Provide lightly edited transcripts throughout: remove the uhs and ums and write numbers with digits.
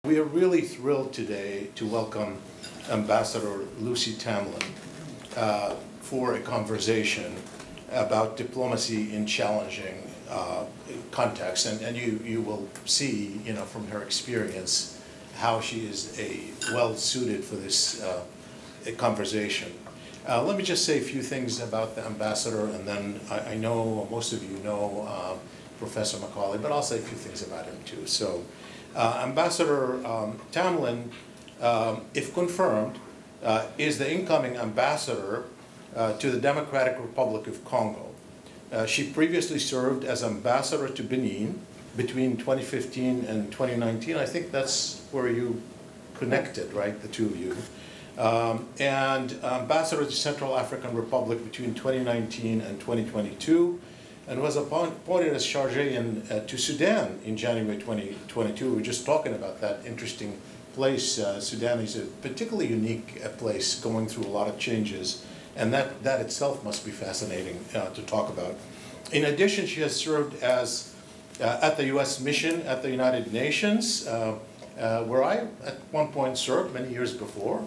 We are really thrilled today to welcome Ambassador Lucy Tamlyn for a conversation about diplomacy in challenging contexts. And you will see, from her experience, how she is well-suited for this conversation. Let me just say a few things about the ambassador, and then I know most of you know Professor Macaulay, but I'll say a few things about him too. So, Ambassador Tamlyn, if confirmed, is the incoming ambassador to the Democratic Republic of Congo. She previously served as ambassador to Benin between 2015 and 2019. I think that's where you connected, right, the two of you. And ambassador to Central African Republic between 2019 and 2022, and was appointed as chargé to Sudan in January 2022. We were just talking about that interesting place. Sudan is a particularly unique place, going through a lot of changes, and that itself must be fascinating to talk about. In addition, she has served as at the U.S. mission at the United Nations, where I at one point served many years before.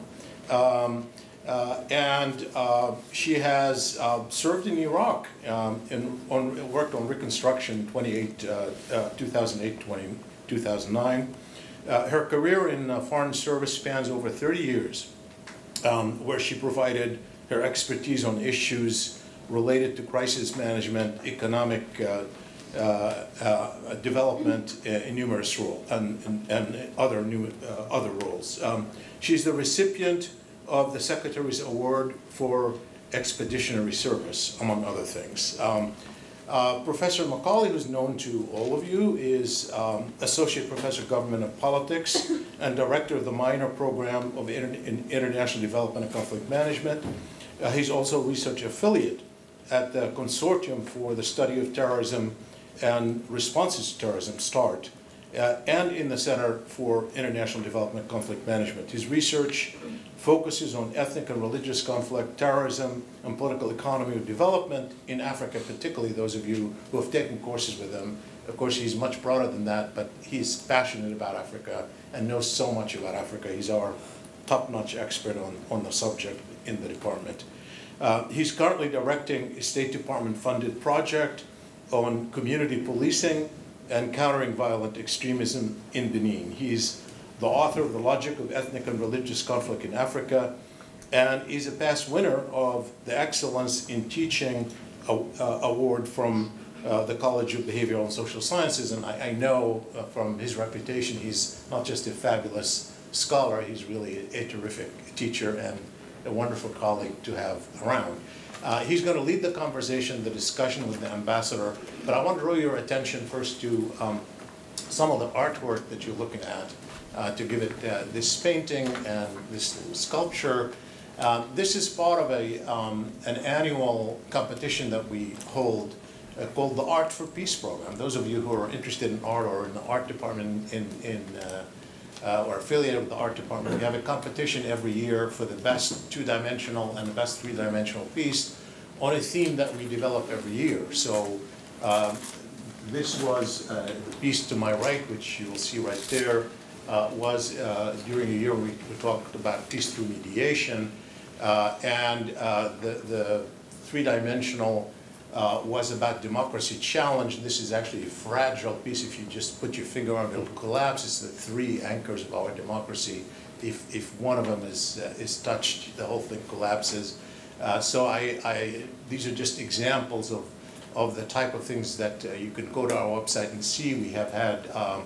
She has served in Iraq and worked on reconstruction 2008-2009. Her career in foreign service spans over 30 years, where she provided her expertise on issues related to crisis management, economic development in numerous roles, and other roles. She's the recipient of the Secretary's Award for Expeditionary Service, among other things. Professor Macaulay, who's known to all of you, is Associate Professor of Government and Politics and Director of the Minor Program of International Development and Conflict Management. He's also a research affiliate at the Consortium for the Study of Terrorism and Responses to Terrorism, START, and in the Center for International Development and Conflict Management. His research focuses on ethnic and religious conflict, terrorism, and political economy of development in Africa, particularly those of you who have taken courses with him. Of course, he's much broader than that, but he's passionate about Africa and knows so much about Africa. He's our top-notch expert on the subject in the department. He's currently directing a State Department-funded project on community policing and countering violent extremism in Benin. He's the author of The Logic of Ethnic and Religious Conflict in Africa, and he's a past winner of the Excellence in Teaching Award from the College of Behavioral and Social Sciences, and I know from his reputation he's not just a fabulous scholar, he's really a terrific teacher and a wonderful colleague to have around. He's going to lead the conversation, the discussion with the ambassador, but I want to draw your attention first to some of the artwork that you're looking at, to give it this painting and this sculpture. This is part of an annual competition that we hold called the Art for Peace program. Those of you who are interested in art or in the art department or affiliated with the art department, we have a competition every year for the best two-dimensional and the best three-dimensional piece on a theme that we develop every year. So this was the piece to my right, which you'll see right there, was during a year we talked about peace through mediation, and the three-dimensional was about democracy challenge. This is actually a fragile piece. If you just put your finger on it, it'll collapse. It's the three anchors of our democracy. If one of them is touched, the whole thing collapses. So these are just examples of the type of things that you can go to our website and see. We have had,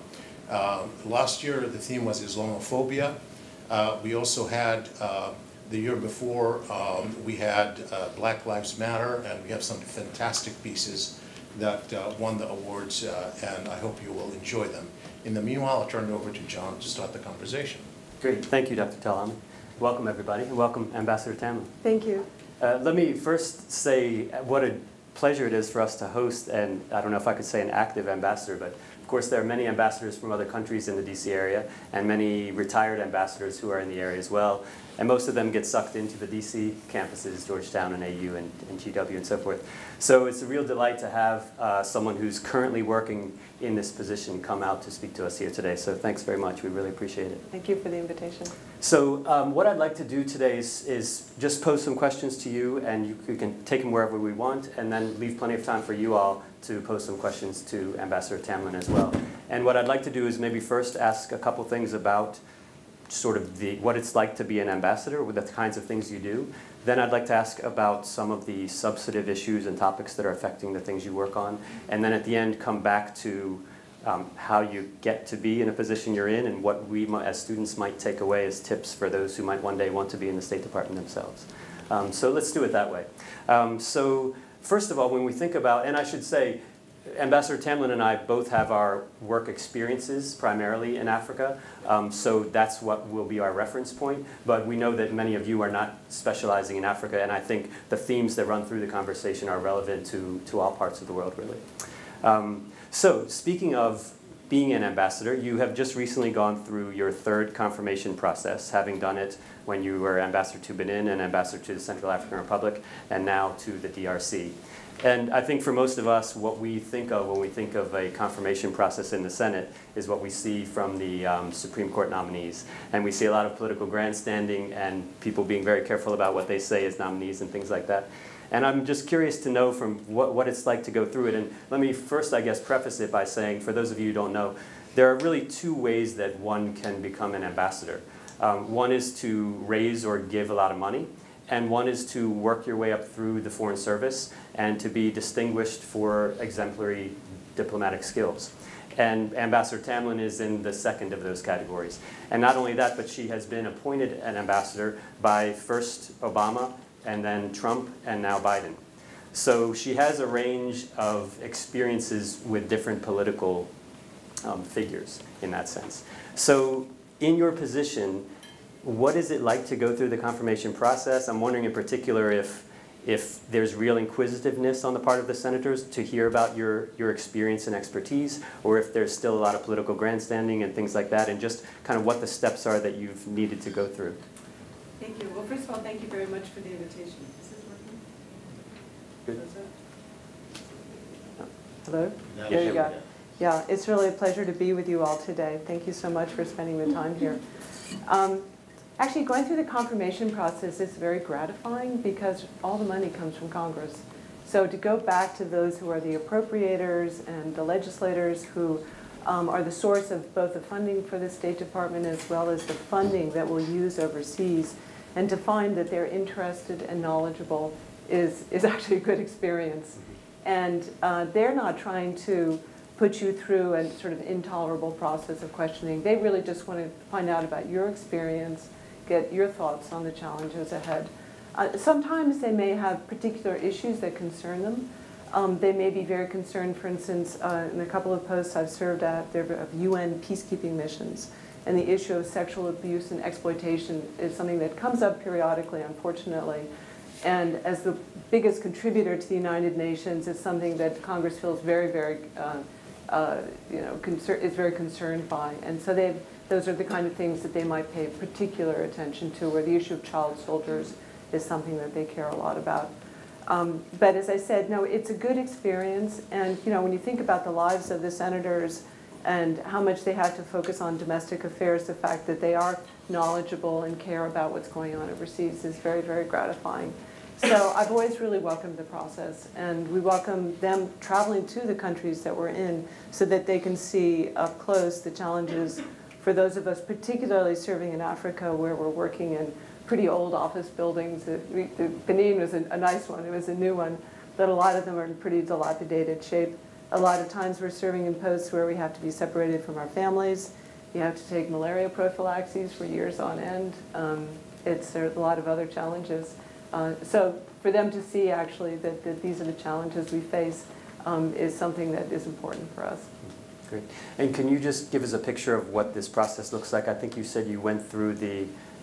last year the theme was Islamophobia. We also had, the year before, we had Black Lives Matter, and we have some fantastic pieces that won the awards, and I hope you will enjoy them. In the meanwhile, I'll turn it over to John to start the conversation. Great. Thank you, Dr. Tamlyn. Welcome, everybody, and welcome, Ambassador Tamlyn. Thank you. Let me first say what a pleasure it is for us to host, and I don't know if I could say an active ambassador, but of course, there are many ambassadors from other countries in the DC area and many retired ambassadors who are in the area as well. And most of them get sucked into the DC campuses, Georgetown and AU and GW and so forth. So it's a real delight to have someone who's currently working in this position come out to speak to us here today. So thanks very much. We really appreciate it. Thank you for the invitation. So what I'd like to do today is just pose some questions to you, and you can take them wherever we want, and then leave plenty of time for you all to pose some questions to Ambassador Tamlyn as well. And what I'd like to do is maybe first ask a couple things about sort of what it's like to be an ambassador, with the kinds of things you do. Then I'd like to ask about some of the substantive issues and topics that are affecting the things you work on. And then at the end, come back to how you get to be in a position you're in and what we as students might take away as tips for those who might one day want to be in the State Department themselves. So let's do it that way. So first of all, when we think about, and I should say, Ambassador Tamlyn and I both have our work experiences primarily in Africa, so that's what will be our reference point. But we know that many of you are not specializing in Africa, and I think the themes that run through the conversation are relevant to all parts of the world, really. So speaking of being an ambassador, you have just recently gone through your third confirmation process, having done it when you were ambassador to Benin and ambassador to the Central African Republic, and now to the DRC. And I think for most of us, what we think of when we think of a confirmation process in the Senate is what we see from the Supreme Court nominees. And we see a lot of political grandstanding and people being very careful about what they say as nominees and things like that. And I'm just curious to know from what it's like to go through it. And let me first, I guess, preface it by saying, for those of you who don't know, there are really two ways that one can become an ambassador. One is to raise or give a lot of money. And one is to work your way up through the Foreign Service and to be distinguished for exemplary diplomatic skills. And Ambassador Tamlyn is in the second of those categories. And not only that, but she has been appointed an ambassador by first Obama, and then Trump, and now Biden. So she has a range of experiences with different political figures in that sense. So in your position, what is it like to go through the confirmation process? I'm wondering in particular if there's real inquisitiveness on the part of the senators to hear about your experience and expertise, or if there's still a lot of political grandstanding and things like that, and just kind of what the steps are that you've needed to go through. Thank you. Well, first of all, thank you very much for the invitation. Is this working? Good. Hello? There you go. Yeah, it's really a pleasure to be with you all today. Thank you so much for spending the time here. Actually, going through the confirmation process is very gratifying because all the money comes from Congress. So to go back to those who are the appropriators and the legislators who are the source of both the funding for the State Department as well as the funding that we'll use overseas, and to find that they're interested and knowledgeable is actually a good experience. And they're not trying to put you through a sort of intolerable process of questioning. They really just want to find out about your experience, get your thoughts on the challenges ahead. Sometimes they may have particular issues that concern them. They may be very concerned, for instance, in a couple of posts I've served at, there are UN peacekeeping missions. And the issue of sexual abuse and exploitation is something that comes up periodically, unfortunately. And as the biggest contributor to the United Nations, it's something that Congress feels very, very, is very concerned by. And so those are the kind of things that they might pay particular attention to, where the issue of child soldiers is something that they care a lot about. But as I said, no, it's a good experience. And when you think about the lives of the senators and how much they have to focus on domestic affairs, the fact that they are knowledgeable and care about what's going on overseas is very, very gratifying. So I've always really welcomed the process, and we welcome them traveling to the countries that we're in so that they can see up close the challenges for those of us particularly serving in Africa, where we're working in pretty old office buildings. Benin was a nice one, it was a new one, but a lot of them are in pretty dilapidated shape. A lot of times we're serving in posts where we have to be separated from our families. You have to take malaria prophylaxis for years on end. There's a lot of other challenges. So for them to see actually that these are the challenges we face is something that is important for us. Great. And can you just give us a picture of what this process looks like? I think you said you went through the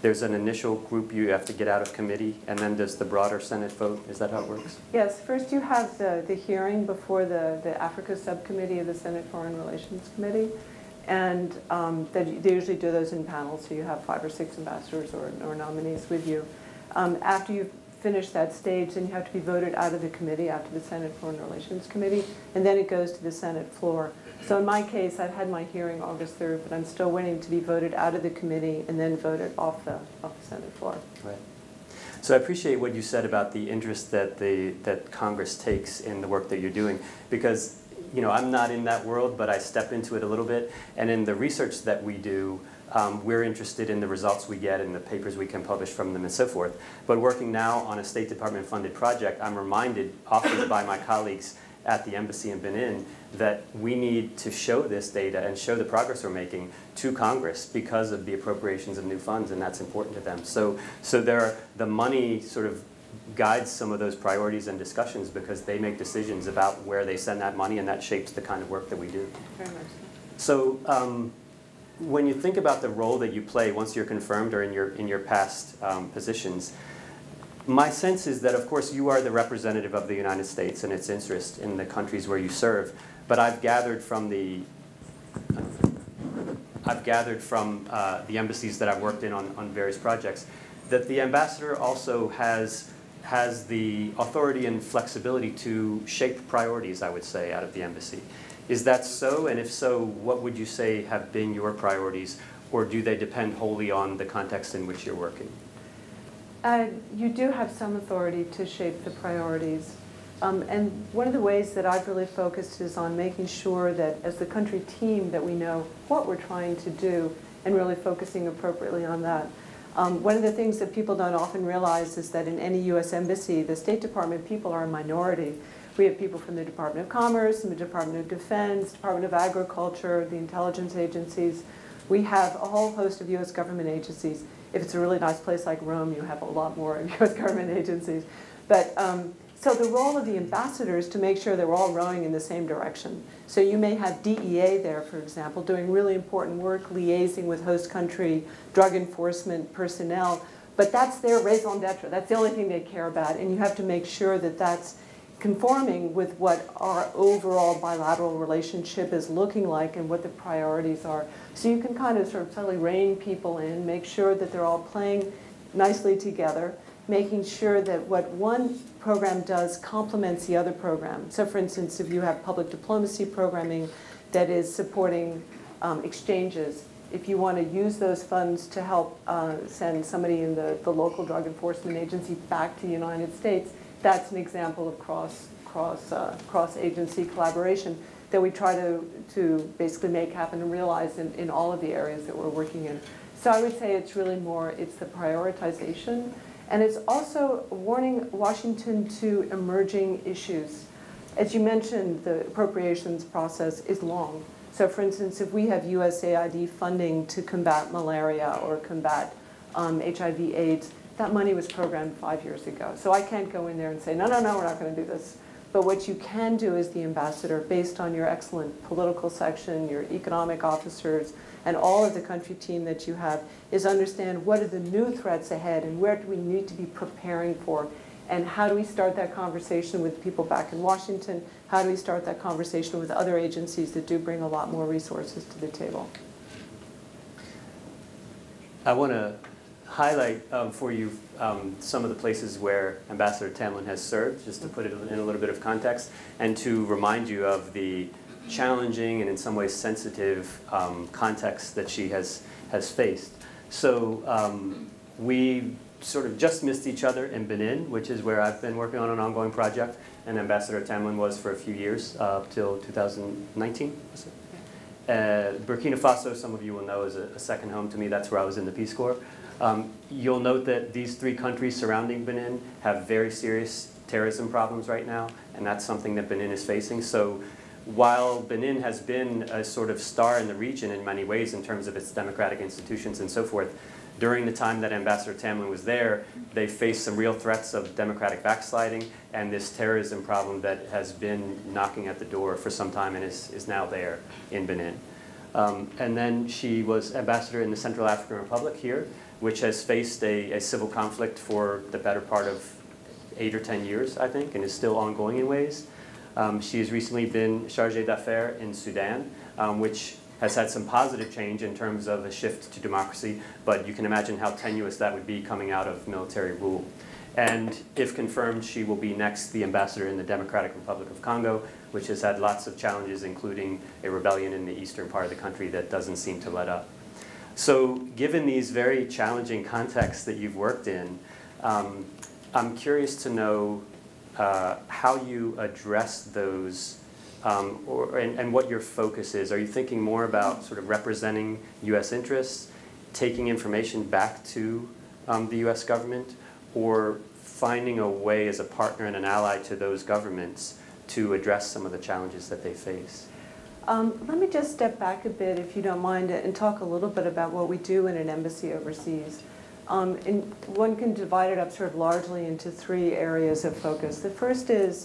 there's an initial group you have to get out of committee, and then does the broader Senate vote? Is that how it works? Yes, first you have the hearing before the Africa Subcommittee of the Senate Foreign Relations Committee, and they usually do those in panels, so you have 5 or 6 ambassadors or nominees with you. After you've finished that stage, then you have to be voted out of the committee, out to the Senate Foreign Relations Committee, and then it goes to the Senate floor. So in my case, I've had my hearing August 3rd, but I'm still waiting to be voted out of the committee and then voted off the Senate floor. Right. So I appreciate what you said about the interest that Congress takes in the work that you're doing, because I'm not in that world, but I step into it a little bit. And in the research that we do, we're interested in the results we get and the papers we can publish from them and so forth. But working now on a State Department funded project, I'm reminded often by my colleagues at the embassy in Benin that we need to show this data and show the progress we're making to Congress because of the appropriations of new funds, and that's important to them. So the money sort of guides some of those priorities and discussions because they make decisions about where they send that money, and that shapes the kind of work that we do. Very much so. When you think about the role that you play once you're confirmed or in your past positions, my sense is that, of course, you are the representative of the United States and its interest in the countries where you serve. But I've gathered from the embassies that I've worked in on various projects that the ambassador also has the authority and flexibility to shape priorities, I would say, out of the embassy. Is that so? And if so, what would you say have been your priorities, or do they depend wholly on the context in which you're working? You do have some authority to shape the priorities. And one of the ways that I've really focused is on making sure that as the country team that we know what we're trying to do and really focusing appropriately on that. One of the things that people don't often realize is that in any U.S. embassy, the State Department people are a minority. We have people from the Department of Commerce, the Department of Defense, Department of Agriculture, the intelligence agencies. We have a whole host of U.S. government agencies. If it's a really nice place like Rome, you have a lot more U.S. government agencies. But so the role of the ambassador is to make sure that we're all rowing in the same direction. So you may have DEA there, for example, doing really important work, liaising with host country drug enforcement personnel. But that's their raison d'etre. That's the only thing they care about. And you have to make sure that that's conforming with what our overall bilateral relationship is looking like and what the priorities are. So you can kind of sort of subtly rein people in, make sure that they're all playing nicely together, making sure that what one program does complements the other program. So for instance, if you have public diplomacy programming that is supporting exchanges, if you want to use those funds to help send somebody in the local drug enforcement agency back to the United States, that's an example of cross-agency collaboration that we try to basically make happen and realize in all of the areas that we're working in. So I would say it's really more, it's the prioritization, and it's also warning Washington to emerging issues. As you mentioned, the appropriations process is long. So for instance, if we have USAID funding to combat malaria or combat HIV/AIDS, that money was programmed 5 years ago. So I can't go in there and say, no, we're not going to do this. But what you can do as the ambassador, based on your excellent political section, your economic officers, and all of the country team that you have, is understand what are the new threats ahead and where do we need to be preparing for, and how do we start that conversation with people back in Washington? How do we start that conversation with other agencies that do bring a lot more resources to the table? I want to highlight for you some of the places where Ambassador Tamlyn has served, just to put it in a little bit of context, and to remind you of the challenging and in some ways sensitive context that she has faced. So we sort of just missed each other in Benin, which is where I've been working on an ongoing project, and Ambassador Tamlyn was for a few years, up till 2019. Burkina Faso, some of you will know, is a second home to me. That's where I was in the Peace Corps. You'll note that these 3 countries surrounding Benin have very serious terrorism problems right now, and that's something that Benin is facing. So while Benin has been a sort of star in the region in many ways in terms of its democratic institutions and so forth, during the time that Ambassador Tamlyn was there, they faced some real threats of democratic backsliding and this terrorism problem that has been knocking at the door for some time and is now there in Benin. And then she was ambassador in the Central African Republic here, which has faced a civil conflict for the better part of 8 or 10 years, I think, and is still ongoing in ways. She has recently been chargé d'affaires in Sudan, which has had some positive change in terms of a shift to democracy, but you can imagine how tenuous that would be coming out of military rule. And if confirmed, she will be next the ambassador in the Democratic Republic of Congo, which has had lots of challenges, including a rebellion in the eastern part of the country that doesn't seem to let up. So given these very challenging contexts that you've worked in, I'm curious to know how you address those and what your focus is. Are you thinking more about sort of representing U.S. interests, taking information back to the U.S. government, or finding a way as a partner and an ally to those governments to address some of the challenges that they face? Let me just step back a bit, if you don't mind, and talk a little bit about what we do in an embassy overseas. One can divide it up sort of largely into 3 areas of focus. The first is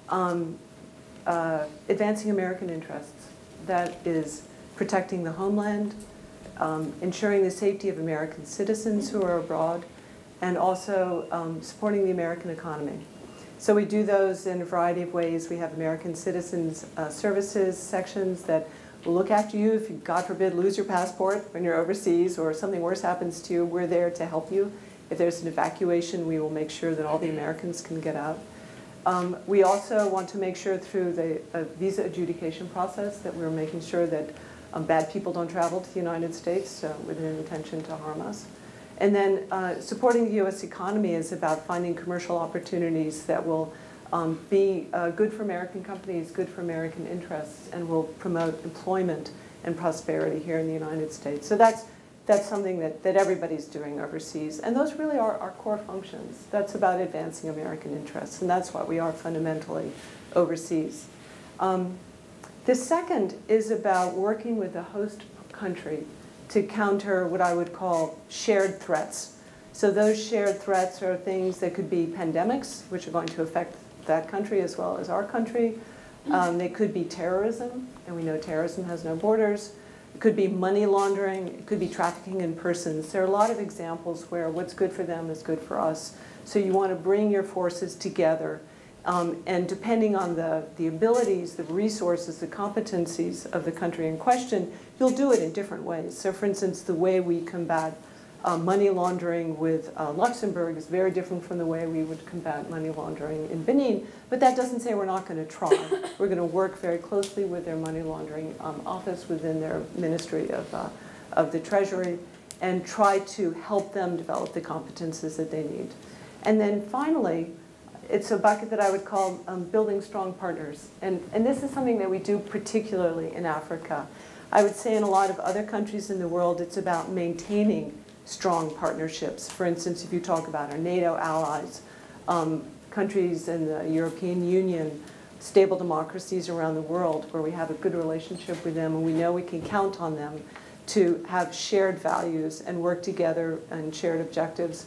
advancing American interests. That is protecting the homeland, ensuring the safety of American citizens who are abroad, and also supporting the American economy. So we do those in a variety of ways. We have American Citizens Services sections that will look after you if you, God forbid, lose your passport when you're overseas or something worse happens to you. We're there to help you. If there's an evacuation, we will make sure that all the Americans can get out. We also want to make sure through the visa adjudication process that we're making sure that bad people don't travel to the United States with an intention to harm us. And then supporting the U.S. economy is about finding commercial opportunities that will be good for American companies, good for American interests, and will promote employment and prosperity here in the United States. So that's something that everybody's doing overseas. And those really are our core functions. That's about advancing American interests, and that's what we are fundamentally overseas. The second is about working with the host country to counter what I would call shared threats. So those shared threats are things that could be pandemics, which are going to affect that country as well as our country. They could be terrorism, and we know terrorism has no borders. It could be money laundering. It could be trafficking in persons. There are a lot of examples where what's good for them is good for us. So you want to bring your forces together. And depending on the abilities, the resources, the competencies of the country in question, you'll do it in different ways. So for instance, the way we combat money laundering with Luxembourg is very different from the way we would combat money laundering in Benin. But that doesn't say we're not going to try. We're going to work very closely with their money laundering office within their Ministry of the Treasury and try to help them develop the competences that they need. And then finally, it's a bucket that I would call building strong partners. And this is something that we do particularly in Africa. I would say in a lot of other countries in the world, it's about maintaining strong partnerships. For instance, if you talk about our NATO allies, countries in the European Union, stable democracies around the world where we have a good relationship with them and we know we can count on them to have shared values and work together and shared objectives.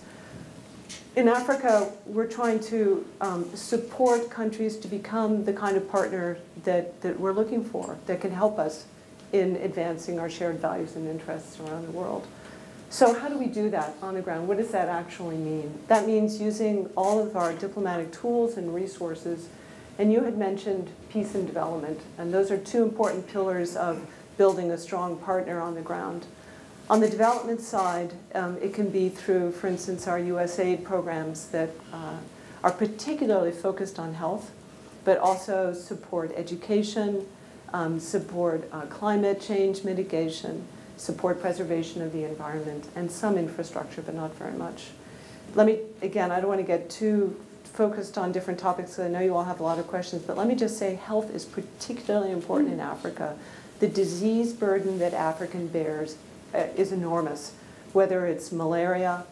In Africa, we're trying to support countries to become the kind of partner that we're looking for, that can help us in advancing our shared values and interests around the world. So how do we do that on the ground? What does that actually mean? That means using all of our diplomatic tools and resources. And you had mentioned peace and development. And those are 2 important pillars of building a strong partner on the ground. On the development side, it can be through, for instance, our USAID programs that are particularly focused on health, but also support education, support climate change mitigation, support preservation of the environment, and some infrastructure, but not very much. Let me, again, I don't want to get too focused on different topics, so I know you all have a lot of questions, but let me just say health is particularly important in Africa. The disease burden that Africa bears is enormous, whether it's malaria,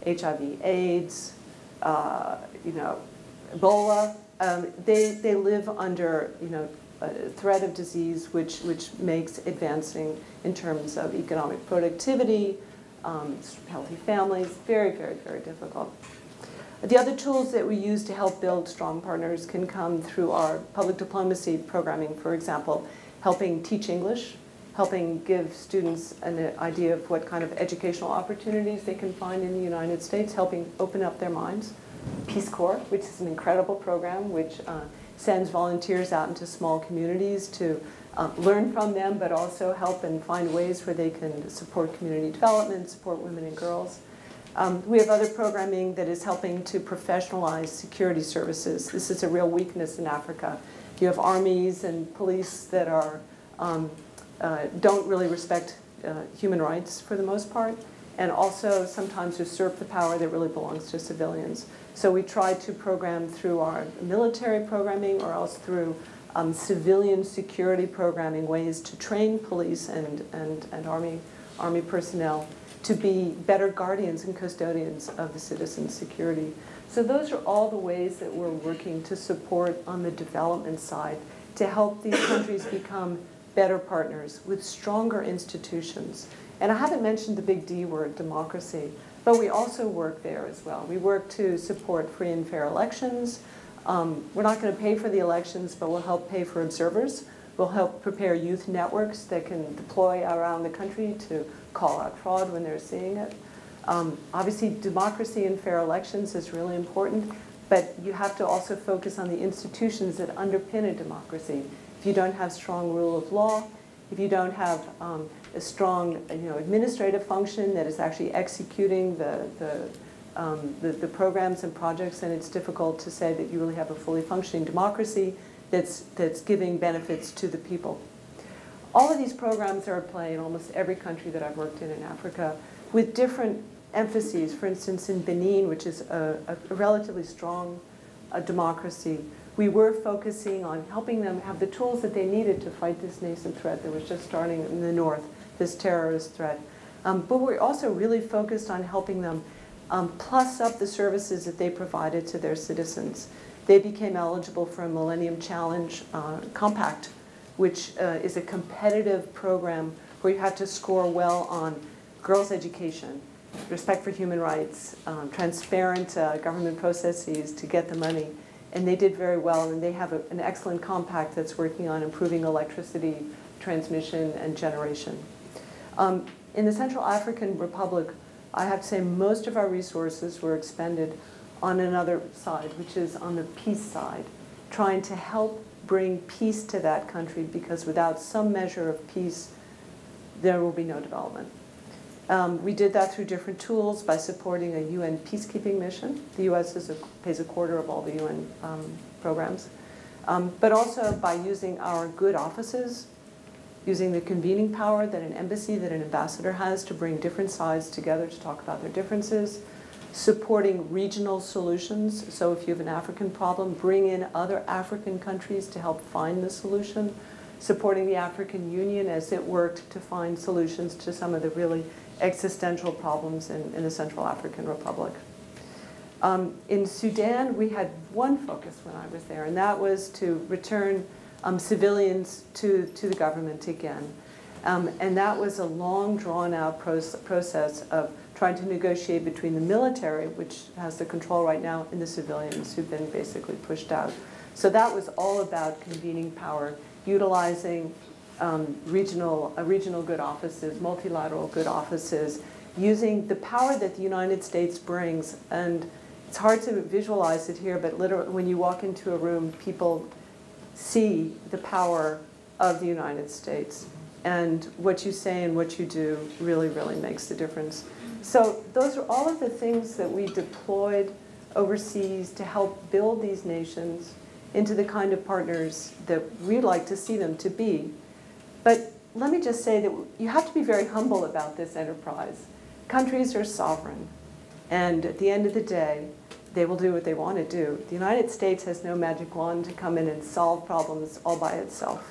HIV/AIDS, Ebola. They live under a threat of disease which makes advancing in terms of economic productivity, healthy families, very, very, very difficult. The other tools that we use to help build strong partners can come through our public diplomacy programming, for example, helping teach English, helping give students an idea of what kind of educational opportunities they can find in the United States, helping open up their minds. Peace Corps, which is an incredible program, which sends volunteers out into small communities to learn from them, but also help and find ways where they can support community development, support women and girls. We have other programming that is helping to professionalize security services. This is a real weakness in Africa. You have armies and police that are, don't really respect human rights for the most part, and also sometimes usurp the power that really belongs to civilians. So we try to program through our military programming or else through civilian security programming ways to train police and army personnel to be better guardians and custodians of the citizens' security. So those are all the ways that we're working to support on the development side to help these countries become better partners with stronger institutions. And I haven't mentioned the big D word, democracy, but we also work there as well. We work to support free and fair elections. We're not going to pay for the elections, but we'll help pay for observers. We'll help prepare youth networks that can deploy around the country to call out fraud when they're seeing it. Obviously, democracy and fair elections is really important, but you have to also focus on the institutions that underpin a democracy. If you don't have strong rule of law, if you don't have a strong administrative function that is actually executing the programs and projects, then it's difficult to say that you really have a fully functioning democracy that's giving benefits to the people. All of these programs are at play in almost every country that I've worked in Africa with different emphases. For instance, in Benin, which is a relatively strong democracy, we were focusing on helping them have the tools that they needed to fight this nascent threat that was just starting in the north, this terrorist threat. But we're also really focused on helping them plus up the services that they provided to their citizens. They became eligible for a Millennium Challenge Compact, which is a competitive program where you have to score well on girls' education, respect for human rights, transparent government processes to get the money. And they did very well, and they have an excellent compact that's working on improving electricity transmission and generation. In the Central African Republic, I have to say most of our resources were expended on another side, which is on the peace side, trying to help bring peace to that country, because without some measure of peace, there will be no development. We did that through different tools by supporting a UN peacekeeping mission. The US pays a quarter of all the UN programs. But also by using our good offices, using the convening power that an embassy, that an ambassador has to bring different sides together to talk about their differences, supporting regional solutions. So if you have an African problem, bring in other African countries to help find the solution, supporting the African Union as it worked to find solutions to some of the really existential problems in the Central African Republic. In Sudan, we had one focus when I was there, and that was to return civilians to the government again. And that was a long, drawn-out process of trying to negotiate between the military, which has the control right now, and the civilians who've been basically pushed out. So that was all about convening power, utilizing regional good offices, multilateral good offices, using the power that the United States brings. And it's hard to visualize it here, but literally when you walk into a room, people see the power of the United States. And what you say and what you do really, really makes the difference. So those are all of the things that we deployed overseas to help build these nations into the kind of partners that we'd like to see them to be. But let me just say that you have to be very humble about this enterprise. Countries are sovereign, and at the end of the day, they will do what they want to do. The United States has no magic wand to come in and solve problems all by itself.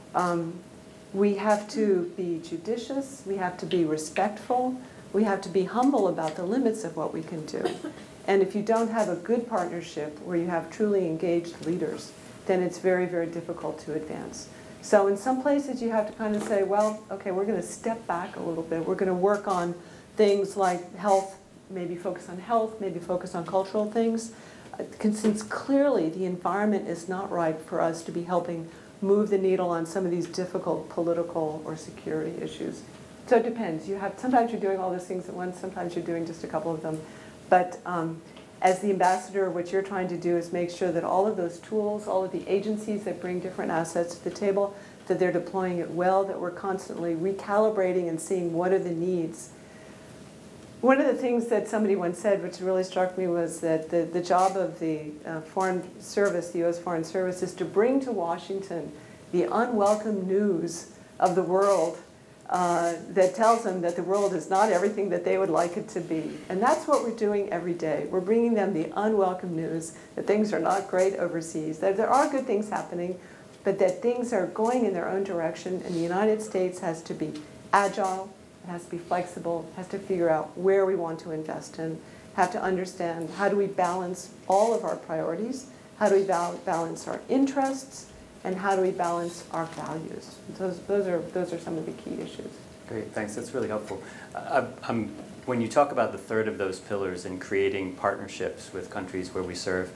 We have to be judicious, we have to be respectful, we have to be humble about the limits of what we can do. And if you don't have a good partnership where you have truly engaged leaders, then it's very, very difficult to advance. So in some places you have to kind of say, well, okay, we're going to step back a little bit. We're going to work on things like health, maybe focus on health, maybe focus on cultural things. Since clearly the environment is not right for us to be helping move the needle on some of these difficult political or security issues. So it depends. Sometimes you're doing all those things at once, sometimes you're doing just a couple of them. But as the ambassador, what you're trying to do is make sure that all of those tools, all of the agencies that bring different assets to the table, that they're deploying it well, that we're constantly recalibrating and seeing what are the needs. One of the things that somebody once said, which really struck me, was that the job of the Foreign Service, the U.S. Foreign Service, is to bring to Washington the unwelcome news of the world that tells them that the world is not everything that they would like it to be. And that's what we're doing every day. We're bringing them the unwelcome news that things are not great overseas, that there are good things happening, but that things are going in their own direction, and the United States has to be agile, it has to be flexible, it has to figure out where we want to invest in, have to understand how do we balance all of our priorities, how do we balance our interests, and how do we balance our values. Those are some of the key issues. Great, thanks. That's really helpful. When you talk about the third of those pillars in creating partnerships with countries where we serve,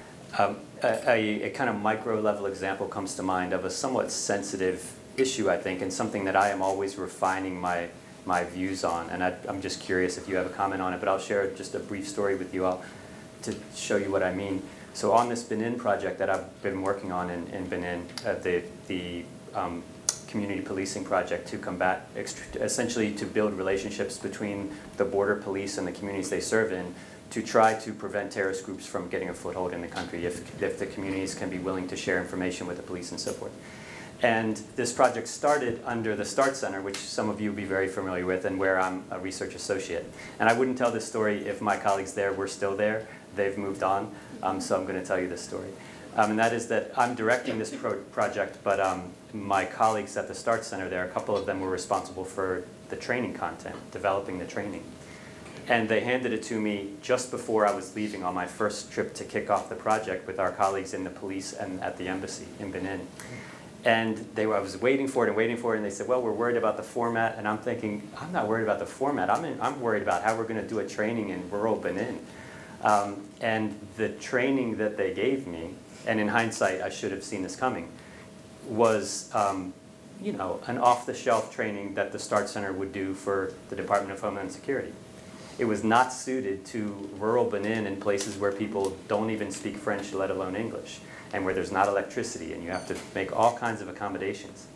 a kind of micro-level example comes to mind of a somewhat sensitive issue, I think, and something that I am always refining my views on. And I'm just curious if you have a comment on it, but I'll share just a brief story with you all to show you what I mean. So on this Benin project that I've been working on in Benin, the community policing project to combat, essentially to build relationships between the border police and the communities they serve in, to try to prevent terrorist groups from getting a foothold in the country if the communities can be willing to share information with the police and so forth. And this project started under the START Center, which some of you will be very familiar with, and where I'm a research associate. And I wouldn't tell this story if my colleagues there were still there. They've moved on, so I'm going to tell you this story. And that is that I'm directing this project, but my colleagues at the START Center there, a couple of them were responsible for the training content, developing the training. And they handed it to me just before I was leaving on my first trip to kick off the project with our colleagues in the police and at the embassy in Benin. And I was waiting for it, and they said, well, we're worried about the format. And I'm thinking, I'm not worried about the format. I'm worried about how we're going to do a training in rural Benin. And the training that they gave me, and in hindsight, I should have seen this coming, was you know, an off-the-shelf training that the START Center would do for the Department of Homeland Security. It was not suited to rural Benin in places where people don't even speak French, let alone English, and where there's not electricity, and you have to make all kinds of accommodations.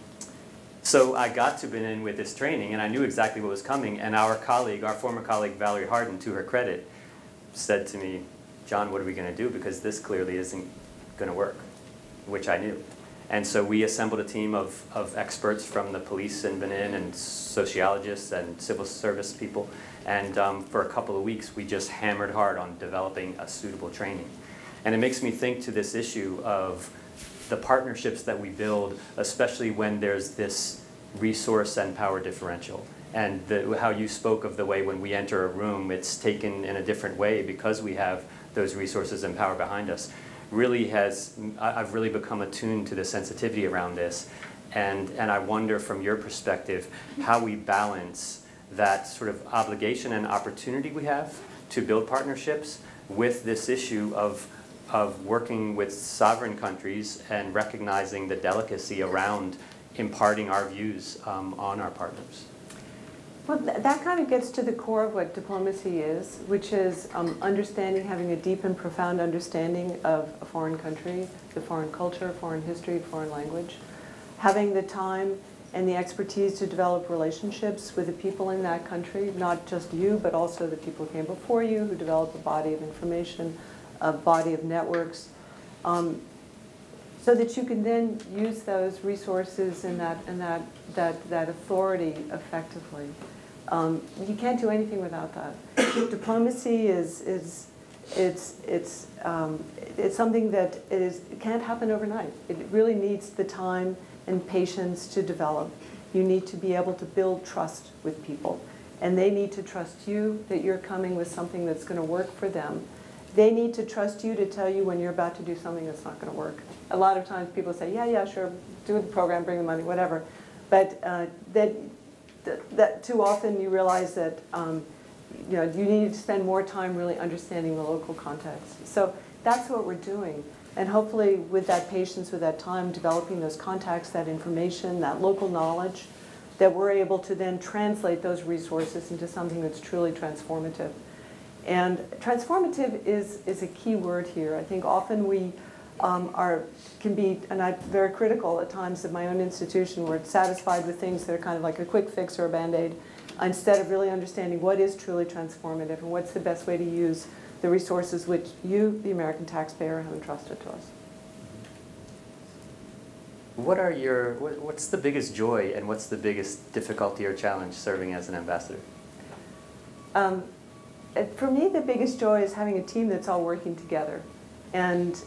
So I got to Benin with this training, and I knew exactly what was coming, and our former colleague, Valerie Harden, to her credit, said to me, John, what are we going to do? Because this clearly isn't going to work, which I knew. And so we assembled a team of experts from the police in Benin and sociologists and civil service people. And for a couple of weeks, we just hammered hard on developing a suitable training. And it makes me think to this issue of the partnerships that we build, especially when there's this resource and power differential. And how you spoke of the way when we enter a room, it's taken in a different way because we have those resources and power behind us. I've really become attuned to the sensitivity around this. And I wonder from your perspective how we balance that sort of obligation and opportunity we have to build partnerships with this issue of working with sovereign countries and recognizing the delicacy around imparting our views on our partners. Well, that kind of gets to the core of what diplomacy is, which is understanding, having a deep and profound understanding of a foreign country, the foreign culture, foreign history, foreign language, having the time and the expertise to develop relationships with the people in that country, not just you, but also the people who came before you, who developed a body of information, a body of networks, so that you can then use those resources and that authority effectively. You can't do anything without that. Diplomacy is something that it can't happen overnight. It really needs the time and patience to develop. You need to be able to build trust with people, and they need to trust you that you're coming with something that's going to work for them. They need to trust you to tell you when you're about to do something that's not going to work. A lot of times people say, yeah, sure, do the program, bring the money, whatever. But that too often you realize that you need to spend more time really understanding the local context. So that's what we're doing. And hopefully with that patience, with that time, developing those contacts, that information, that local knowledge, that we're able to then translate those resources into something that's truly transformative. And transformative is a key word here. I think often we can be, and I'm very critical at times of my own institution, where it's satisfied with things that are kind of like a quick fix or a Band-Aid, instead of really understanding what is truly transformative and what's the best way to use the resources which you, the American taxpayer, have entrusted to us. What's the biggest joy and what's the biggest difficulty or challenge serving as an ambassador? For me, the biggest joy is having a team that's all working together. And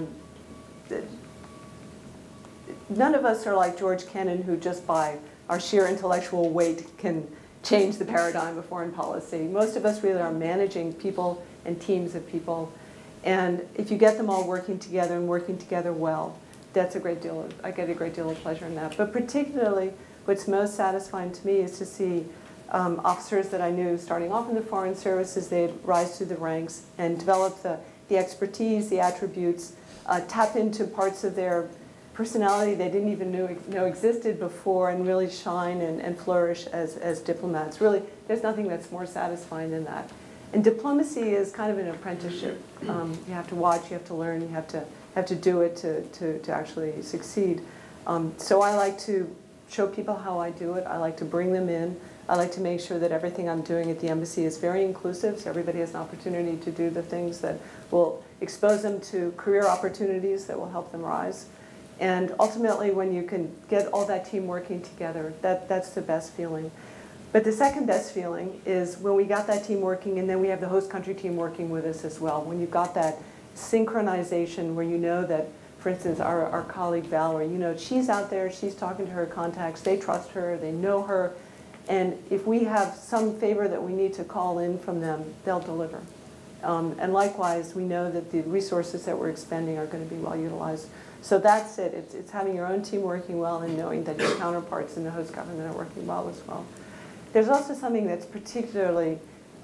none of us are like George Kennan, who just by our sheer intellectual weight can change the paradigm of foreign policy. Most of us really are managing people and teams of people. And if you get them all working together and working together well, that's a great deal of, I get a great deal of pleasure in that. But particularly, what's most satisfying to me is to see officers that I knew starting off in the foreign services, they'd rise through the ranks and develop the expertise, the attributes, tap into parts of their personality they didn't even know existed before, and really shine and flourish as diplomats. Really, there's nothing that's more satisfying than that. And diplomacy is kind of an apprenticeship. You have to watch, you have to learn, you have to do it to actually succeed. So I like to show people how I do it. I like to bring them in. I like to make sure that everything I'm doing at the embassy is very inclusive, so everybody has an opportunity to do the things that will expose them to career opportunities that will help them rise. And ultimately, when you can get all that team working together, that's the best feeling. But the second best feeling is when we got that team working, and then we have the host country team working with us as well. When you've got that synchronization where you know that, for instance, our colleague Valerie, you know, she's out there, she's talking to her contacts, they trust her, they know her, and if we have some favor that we need to call in from them, they'll deliver. And likewise, we know that the resources that we're expending are going to be well utilized. So that's it. It's having your own team working well and knowing that your counterparts in the host government are working well as well. There's also something that's particularly,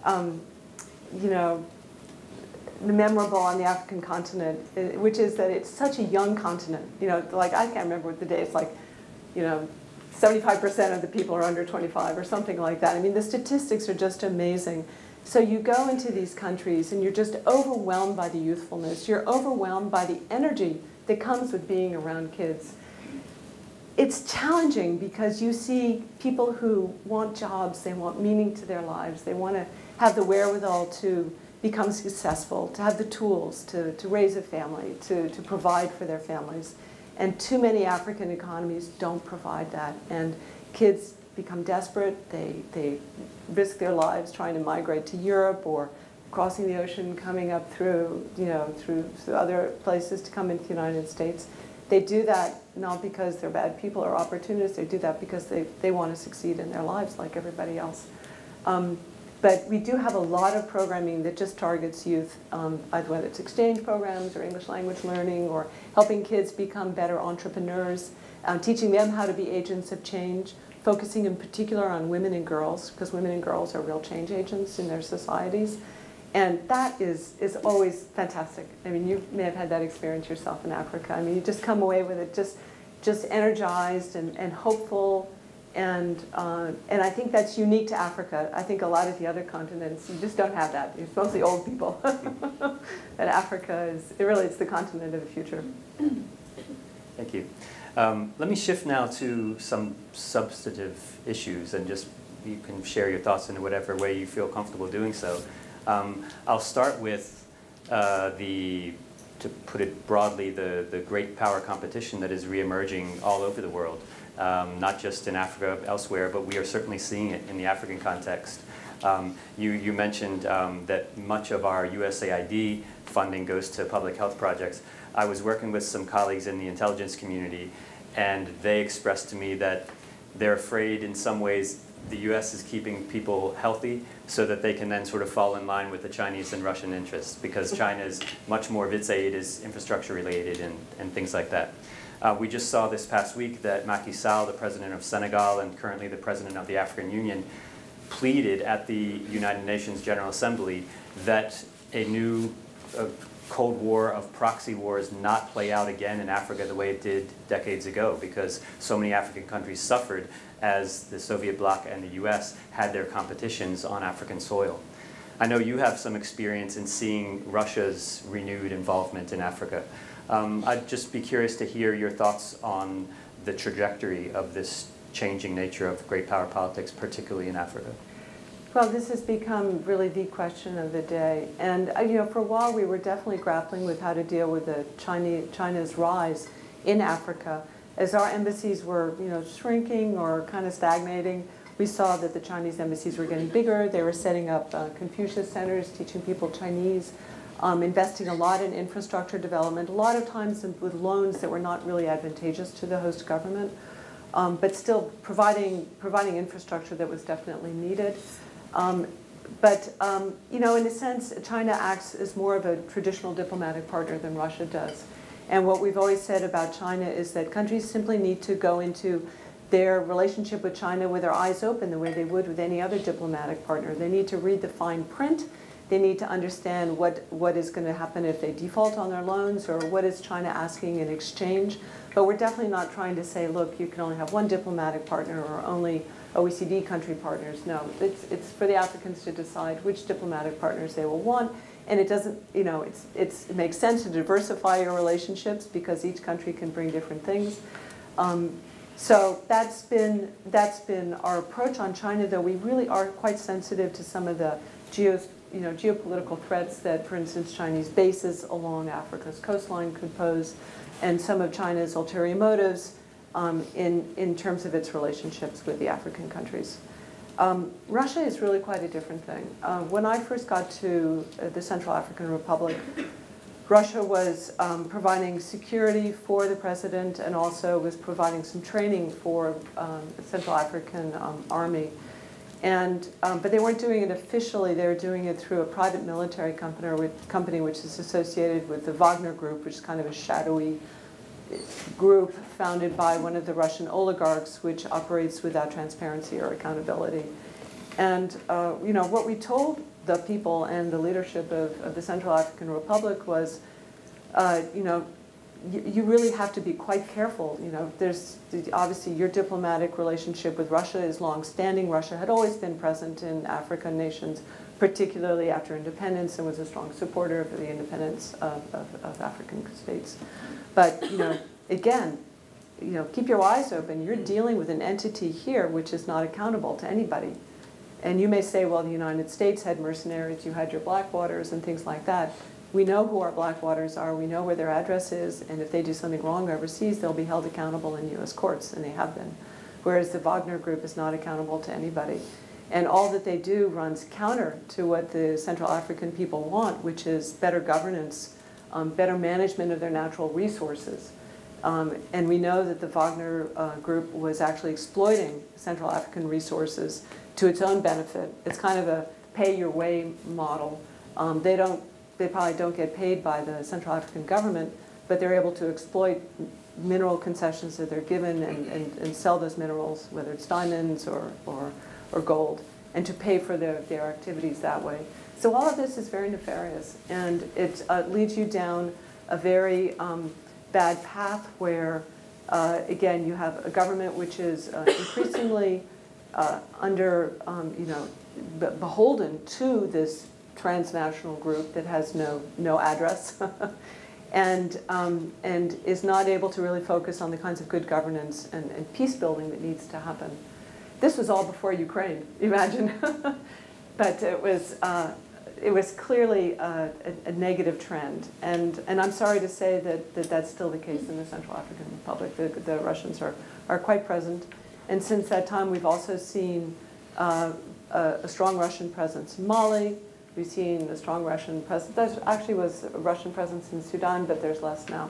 you know, memorable on the African continent, which is that it's such a young continent. You know, like I can't remember what the day. It's like, you know, 75% of the people are under 25 or something like that. I mean, the statistics are just amazing. So you go into these countries and you're just overwhelmed by the youthfulness. You're overwhelmed by the energy that comes with being around kids. It's challenging because you see people who want jobs, they want meaning to their lives, they want to have the wherewithal to become successful, to have the tools to raise a family, to provide for their families. And too many African economies don't provide that. And kids become desperate, they risk their lives trying to migrate to Europe or crossing the ocean, coming up through, you know, through other places to come into the United States. They do that not because they're bad people or opportunists, they do that because they want to succeed in their lives like everybody else. But we do have a lot of programming that just targets youth, either whether it's exchange programs or English language learning or helping kids become better entrepreneurs, teaching them how to be agents of change, focusing in particular on women and girls, because women and girls are real change agents in their societies. And that is always fantastic. I mean, you may have had that experience yourself in Africa. I mean, you just come away with it just energized and hopeful. And I think that's unique to Africa. I think a lot of the other continents, you just don't have that. It's mostly old people. But Africa it's the continent of the future. Thank you. Let me shift now to some substantive issues, and just you can share your thoughts in whatever way you feel comfortable doing so. I'll start with to put it broadly, the great power competition that is reemerging all over the world, not just in Africa, elsewhere, but we are certainly seeing it in the African context. You mentioned that much of our USAID funding goes to public health projects. I was working with some colleagues in the intelligence community, and they expressed to me that they're afraid in some ways the US is keeping people healthy so that they can then sort of fall in line with the Chinese and Russian interests, because China's much more of its aid is infrastructure related and things like that. We just saw this past week that Macky Sall, the president of Senegal and currently the president of the African Union, pleaded at the United Nations General Assembly that a new Cold War of proxy wars not play out again in Africa the way it did decades ago, because so many African countries suffered as the Soviet bloc and the US had their competitions on African soil. I know you have some experience in seeing Russia's renewed involvement in Africa. I'd just be curious to hear your thoughts on the trajectory of this changing nature of great power politics, particularly in Africa. Well, this has become really the question of the day. And for a while we were definitely grappling with how to deal with the China's rise in Africa. As our embassies were shrinking or kind of stagnating, we saw that the Chinese embassies were getting bigger. They were setting up Confucius centers, teaching people Chinese, investing a lot in infrastructure development, a lot of times with loans that were not really advantageous to the host government, but still providing infrastructure that was definitely needed. In a sense, China acts as more of a traditional diplomatic partner than Russia does. And what we've always said about China is that countries simply need to go into their relationship with China with their eyes open the way they would with any other diplomatic partner. They need to read the fine print. They need to understand what is going to happen if they default on their loans, or what is China asking in exchange. But we're definitely not trying to say, look, you can only have one diplomatic partner or only OECD country partners. No, it's for the Africans to decide which diplomatic partners they will want. And it doesn't, it makes sense to diversify your relationships because each country can bring different things. So that's been our approach on China, though we really are quite sensitive to some of the geopolitical threats that, for instance, Chinese bases along Africa's coastline could pose, and some of China's ulterior motives in terms of its relationships with the African countries. Russia is really quite a different thing. When I first got to the Central African Republic, Russia was providing security for the president and also was providing some training for the Central African Army. But they weren't doing it officially. They were doing it through a private military company which is associated with the Wagner Group, which is kind of a shadowy group founded by one of the Russian oligarchs, which operates without transparency or accountability. And what we told the people and the leadership of the Central African Republic was, you really have to be quite careful. There's obviously your diplomatic relationship with Russia is long-standing. Russia had always been present in African nations, particularly after independence, and was a strong supporter of the independence of African states. But again, keep your eyes open. You're dealing with an entity here which is not accountable to anybody. And you may say, well, the United States had mercenaries, you had your Blackwaters and things like that. We know who our Blackwaters are, we know where their address is, and if they do something wrong overseas, they'll be held accountable in US courts, and they have been. Whereas the Wagner Group is not accountable to anybody. And all that they do runs counter to what the Central African people want, which is better governance, better management of their natural resources. And we know that the Wagner Group was actually exploiting Central African resources to its own benefit. It's kind of a pay-your-way model. They probably don't get paid by the Central African government, but they're able to exploit mineral concessions that they're given and sell those minerals, whether it's diamonds or gold, and to pay for their activities that way. So all of this is very nefarious, and it leads you down a very bad path where, again, you have a government which is increasingly beholden to this transnational group that has no address and is not able to really focus on the kinds of good governance and peace building that needs to happen. This was all before Ukraine, imagine. But it was clearly a negative trend, and I'm sorry to say that that's still the case in the Central African Republic. The Russians are quite present, and since that time we've also seen a strong Russian presence in Mali. We've seen a strong Russian presence. There actually was a Russian presence in Sudan, but there's less now.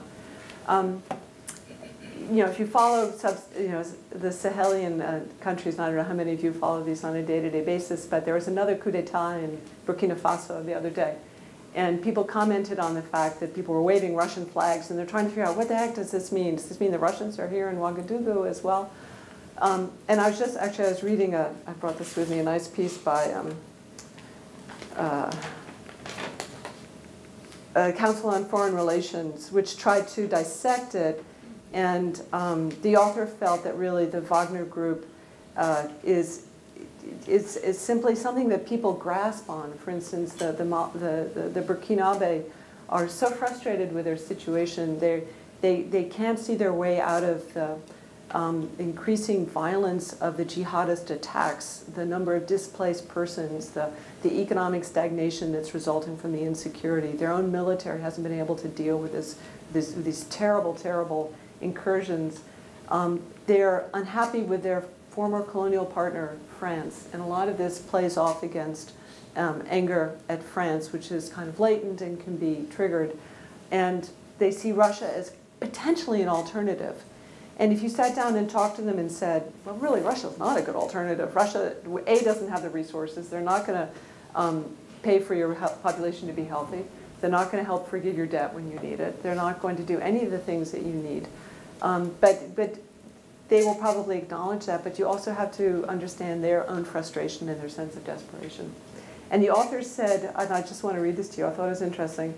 If you follow the Sahelian countries, and I don't know how many of you follow these on a day-to-day basis, but there was another coup d'etat in Burkina Faso the other day. And people commented on the fact that people were waving Russian flags, and they're trying to figure out, what the heck does this mean? Does this mean the Russians are here in Ouagadougou as well? And I was reading I brought this with me, a nice piece by, Council on Foreign Relations, which tried to dissect it, and the author felt that really the Wagner Group is simply something that people grasp on. For instance, the Burkinabe are so frustrated with their situation, they can't see their way out of the increasing violence of the jihadist attacks, the number of displaced persons, the economic stagnation that's resulting from the insecurity. Their own military hasn't been able to deal with these terrible, terrible incursions. They're unhappy with their former colonial partner, France, and a lot of this plays off against anger at France, which is kind of latent and can be triggered. And they see Russia as potentially an alternative. And if you sat down and talked to them and said, well, really, Russia's not a good alternative. Russia, A, doesn't have the resources. They're not going to pay for your population to be healthy. They're not going to help forgive your debt when you need it. They're not going to do any of the things that you need. But they will probably acknowledge that, but you also have to understand their own frustration and their sense of desperation. And the author said, and I just want to read this to you, I thought it was interesting.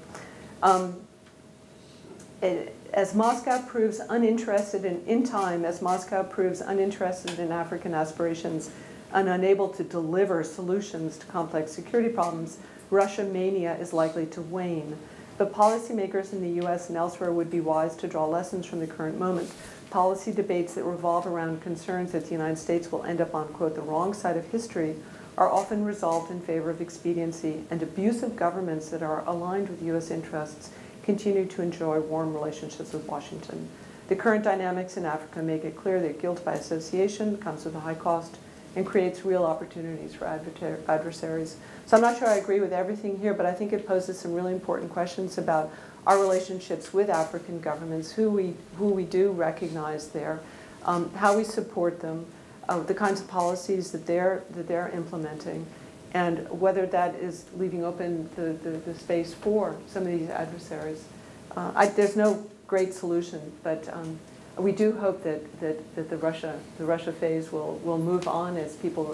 As Moscow proves uninterested in time, as Moscow proves uninterested in African aspirations and unable to deliver solutions to complex security problems, Russia mania is likely to wane. But policymakers in the US and elsewhere would be wise to draw lessons from the current moment. Policy debates that revolve around concerns that the United States will end up on, quote, the wrong side of history are often resolved in favor of expediency, and abusive governments that are aligned with US interests continue to enjoy warm relationships with Washington. The current dynamics in Africa make it clear that guilt by association comes with a high cost and creates real opportunities for adversaries. So I'm not sure I agree with everything here, but I think it poses some really important questions about our relationships with African governments, who we do recognize there, how we support them, the kinds of policies that they're implementing, and whether that is leaving open the space for some of these adversaries. There's no great solution, but we do hope that the Russia phase will move on as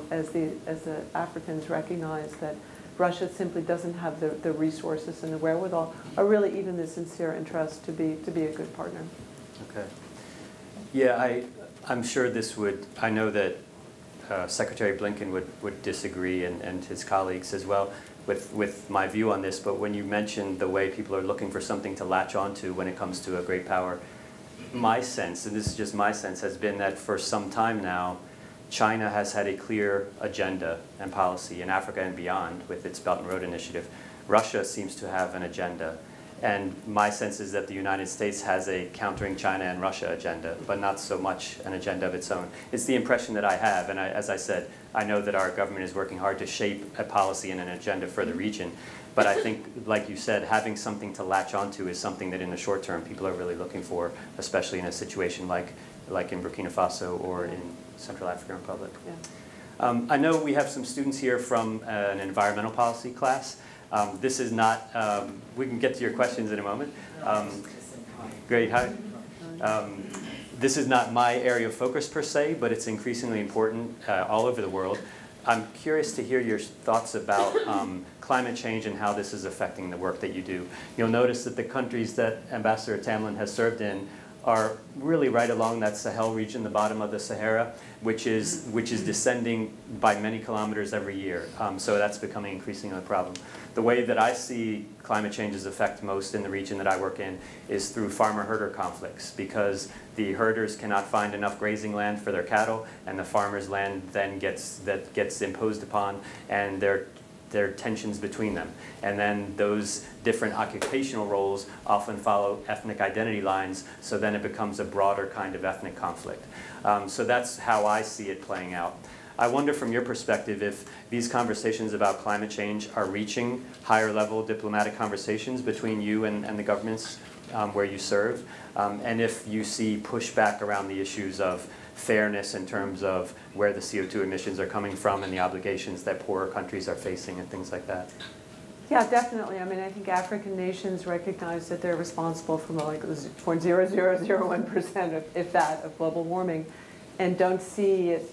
the Africans recognize that Russia simply doesn't have the resources and the wherewithal, or really even the sincere interest to be a good partner. Okay. Yeah, I'm sure this would, I know that Secretary Blinken would disagree, and his colleagues as well, with my view on this, but when you mentioned the way people are looking for something to latch onto when it comes to a great power, my sense, and this is just my sense, has been that for some time now, China has had a clear agenda and policy in Africa and beyond with its Belt and Road Initiative. Russia seems to have an agenda. And my sense is that the United States has a countering China and Russia agenda, but not so much an agenda of its own. It's the impression that I have, and as I said, I know that our government is working hard to shape a policy and an agenda for the region. But I think, like you said, having something to latch onto is something that in the short term people are really looking for, especially in a situation like in Burkina Faso or in Central African Republic. Yeah. I know we have some students here from an environmental policy class. This is not, we can get to your questions in a moment. Great, hi. This is not my area of focus per se, but it's increasingly important all over the world. I'm curious to hear your thoughts about climate change and how this is affecting the work that you do. You'll notice that the countries that Ambassador Tamlyn has served in are really right along that Sahel region, the bottom of the Sahara, which is descending by many kilometers every year. So that's becoming increasingly a problem. The way that I see climate changes affect most in the region that I work in is through farmer-herder conflicts, because the herders cannot find enough grazing land for their cattle, and the farmers' land then gets imposed upon, and there are tensions between them. And then those different occupational roles often follow ethnic identity lines, so then it becomes a broader kind of ethnic conflict. So that's how I see it playing out. I wonder from your perspective if these conversations about climate change are reaching higher level diplomatic conversations between you and the governments where you serve, and if you see pushback around the issues of fairness in terms of where the CO2 emissions are coming from and the obligations that poorer countries are facing and things like that. Yeah, definitely. I mean, I think African nations recognize that they're responsible for like 0.0001%, if that, of global warming, and don't see it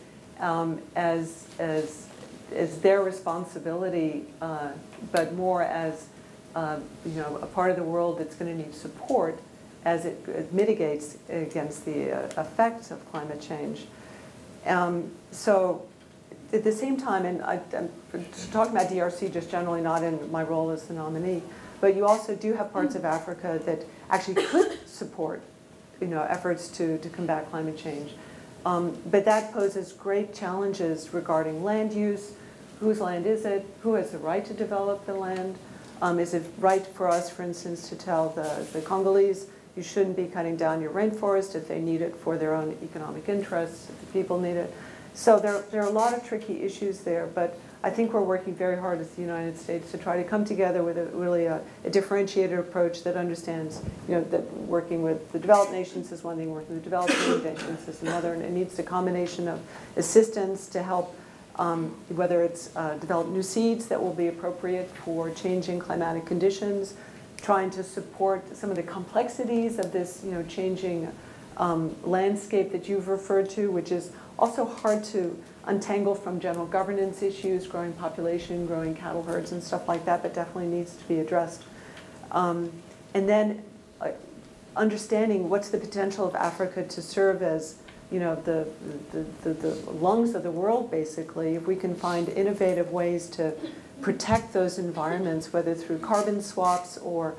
as their responsibility, but more as a part of the world that's going to need support as it mitigates against the effects of climate change. So at the same time, and I'm talking about DRC just generally, not in my role as the nominee, but you also do have parts of Africa that actually could support efforts to combat climate change. But that poses great challenges regarding land use. Whose land is it? Who has the right to develop the land? Is it right for us, for instance, to tell the Congolese, you shouldn't be cutting down your rainforest if they need it for their own economic interests, if the people need it? So there are a lot of tricky issues there, but I think we're working very hard as the United States to try to come together with a differentiated approach that understands, that working with the developed nations is one thing, working with the developing nations is another, and it needs a combination of assistance to help, whether it's develop new seeds that will be appropriate for changing climatic conditions, trying to support some of the complexities of this, changing landscape that you've referred to, which is also hard to untangle from general governance issues, growing population, growing cattle herds and stuff like that, but definitely needs to be addressed. And then understanding what's the potential of Africa to serve as, the lungs of the world, basically, if we can find innovative ways to protect those environments, whether through carbon swaps or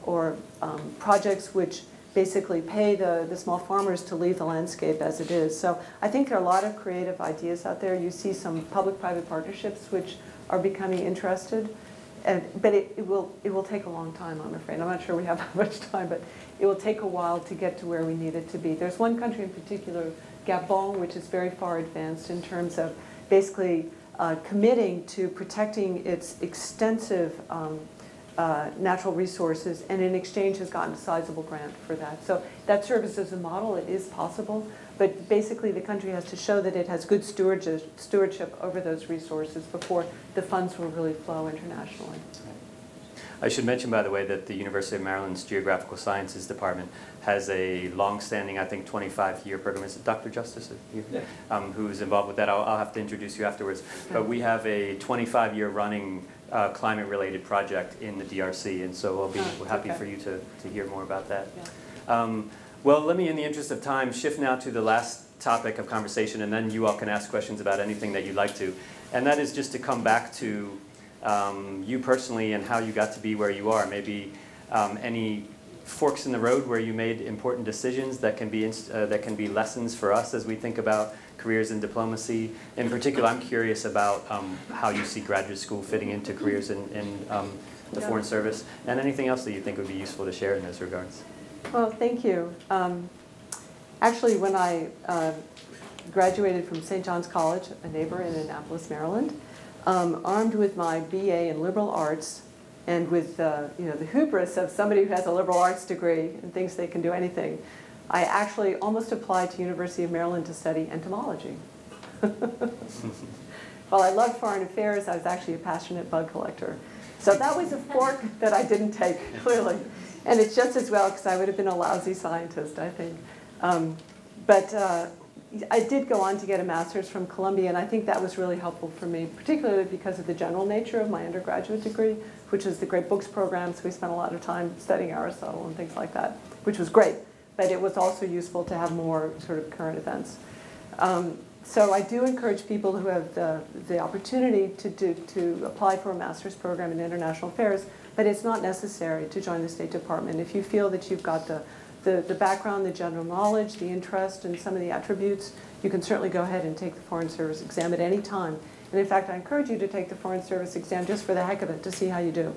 projects which basically pay the small farmers to leave the landscape as it is. So I think there are a lot of creative ideas out there. You see some public-private partnerships which are becoming interested, but it will take a long time, I'm afraid. I'm not sure we have that much time, but it will take a while to get to where we need it to be. There's one country in particular, Gabon, which is very far advanced in terms of basically committing to protecting its extensive natural resources, and in exchange has gotten a sizable grant for that. So that serves as a model. It is possible, but basically the country has to show that it has good stewardship over those resources before the funds will really flow internationally. I should mention, by the way, that the University of Maryland's Geographical Sciences Department has a long-standing, I think, 25-year program. Is it Dr. Justice who's involved with that? I'll have to introduce you afterwards. Okay. But we have a 25-year running climate-related project in the DRC, and so we're happy for you to hear more about that. Yeah. Well, let me, in the interest of time, shift now to the last topic of conversation, and then you all can ask questions about anything that you'd like to. And that is just to come back to you personally and how you got to be where you are. Maybe any forks in the road where you made important decisions that can be lessons for us as we think about careers in diplomacy. In particular, I'm curious about how you see graduate school fitting into careers in the Foreign Service, and anything else that you think would be useful to share in those regards. Well, thank you. Actually, when I graduated from St. John's College, a neighbor in Annapolis, Maryland, armed with my BA in liberal arts and with the hubris of somebody who has a liberal arts degree and thinks they can do anything, I actually almost applied to University of Maryland to study entomology. While I loved foreign affairs, I was actually a passionate bug collector. So that was a fork that I didn't take, clearly. And it's just as well, because I would have been a lousy scientist, I think. But I did go on to get a master's from Columbia, and I think that was really helpful for me, particularly because of the general nature of my undergraduate degree, which is the Great Books program. So we spent a lot of time studying Aristotle and things like that, which was great. But it was also useful to have more sort of current events. So I do encourage people who have the opportunity to apply for a master's program in international affairs, but it's not necessary to join the State Department. If you feel that you've got the background, the general knowledge, the interest, and some of the attributes, you can certainly go ahead and take the Foreign Service exam at any time. And in fact, I encourage you to take the Foreign Service exam just for the heck of it, to see how you do.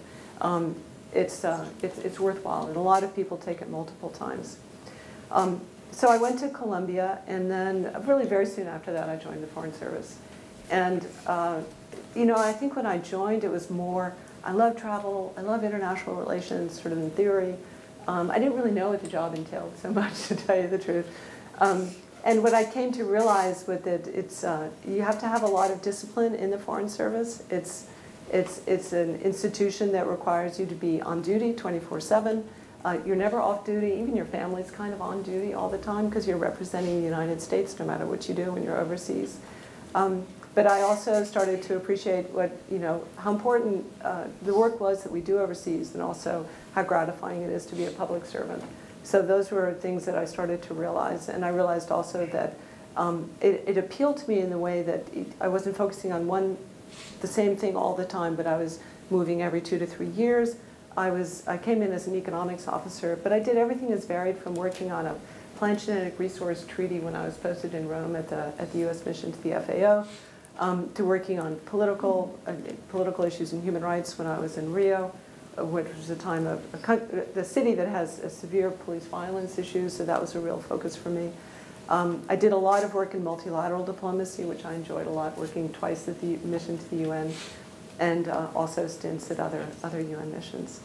It's worthwhile, and a lot of people take it multiple times. So I went to Columbia, and then really very soon after that, I joined the Foreign Service. And I think when I joined, it was more, I love travel, I love international relations, sort of in theory. I didn't really know what the job entailed so much, to tell you the truth. And what I came to realize was that you have to have a lot of discipline in the Foreign Service. It's an institution that requires you to be on duty 24/7. You're never off duty. Even your family's kind of on duty all the time because you're representing the United States no matter what you do when you're overseas. But I also started to appreciate what, how important the work was that we do overseas, and also how gratifying it is to be a public servant. So those were things that I started to realize. And I realized also that it appealed to me in the way that I wasn't focusing on the same thing all the time, but I was moving every 2 to 3 years. I came in as an economics officer, but I did everything as varied from working on a plant genetic resource treaty when I was posted in Rome at the U.S. mission to the FAO, to working on political issues and human rights when I was in Rio, which was a time of the city that has a severe police violence issues, so that was a real focus for me. I did a lot of work in multilateral diplomacy, which I enjoyed a lot, working twice at the mission to the UN, and also stints at other UN missions.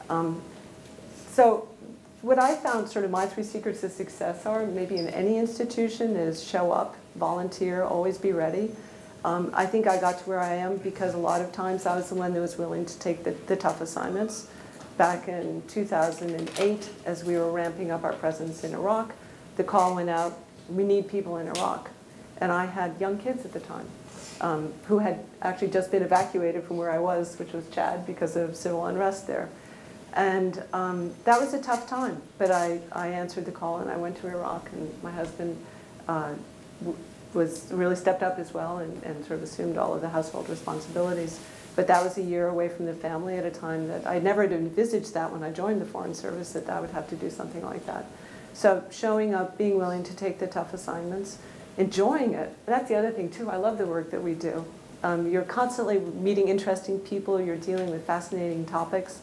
So what I found sort of my 3 secrets of success are, maybe in any institution, is show up, volunteer, always be ready. I think I got to where I am because a lot of times I was the one that was willing to take the tough assignments. Back in 2008, as we were ramping up our presence in Iraq, the call went out, we need people in Iraq. And I had young kids at the time who had actually just been evacuated from where I was, which was Chad, because of civil unrest there. And that was a tough time, but I answered the call and I went to Iraq, and my husband was really stepped up as well and sort of assumed all of the household responsibilities. But that was a year away from the family at a time that I never had envisaged that when I joined the Foreign Service, that I would have to do something like that. So showing up, being willing to take the tough assignments, enjoying it. That's the other thing too. I love the work that we do. You're constantly meeting interesting people. You're dealing with fascinating topics.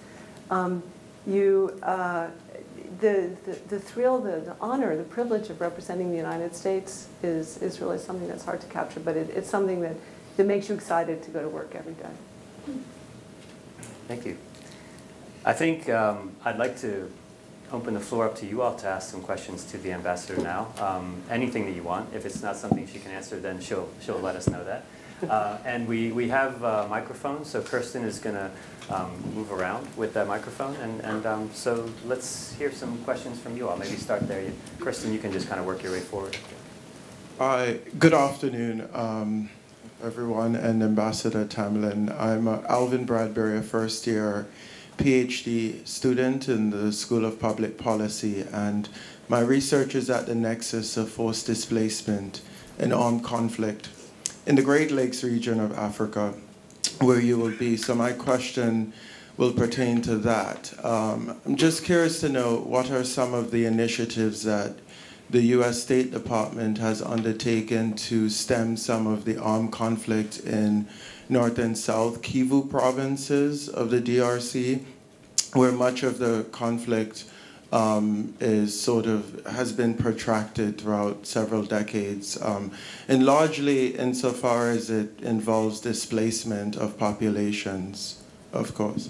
The thrill, the honor, the privilege of representing the United States is really something that's hard to capture, but it's something that makes you excited to go to work every day. Thank you. I think I'd like to open the floor up to you all to ask some questions to the ambassador now. Anything that you want. If it's not something she can answer, then she'll let us know that. And we have microphones, so Kirsten is going to move around with that microphone. And so let's hear some questions from you all. Maybe start there. Kirsten, you can just kind of work your way forward. Good afternoon, everyone, and Ambassador Tamlyn. I'm Alvin Bradbury, a first-year PhD student in the School of Public Policy, and my research is at the nexus of forced displacement and armed conflict in the Great Lakes region of Africa, where you will be. So my question will pertain to that. I'm just curious to know, what are some of the initiatives that the U.S. State Department has undertaken to stem some of the armed conflict in North and South Kivu provinces of the DRC, where much of the conflict has been protracted throughout several decades, and largely insofar as it involves displacement of populations, of course.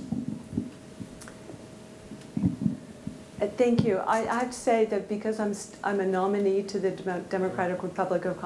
Thank you. I have to say that because I'm a nominee to the Democratic Republic of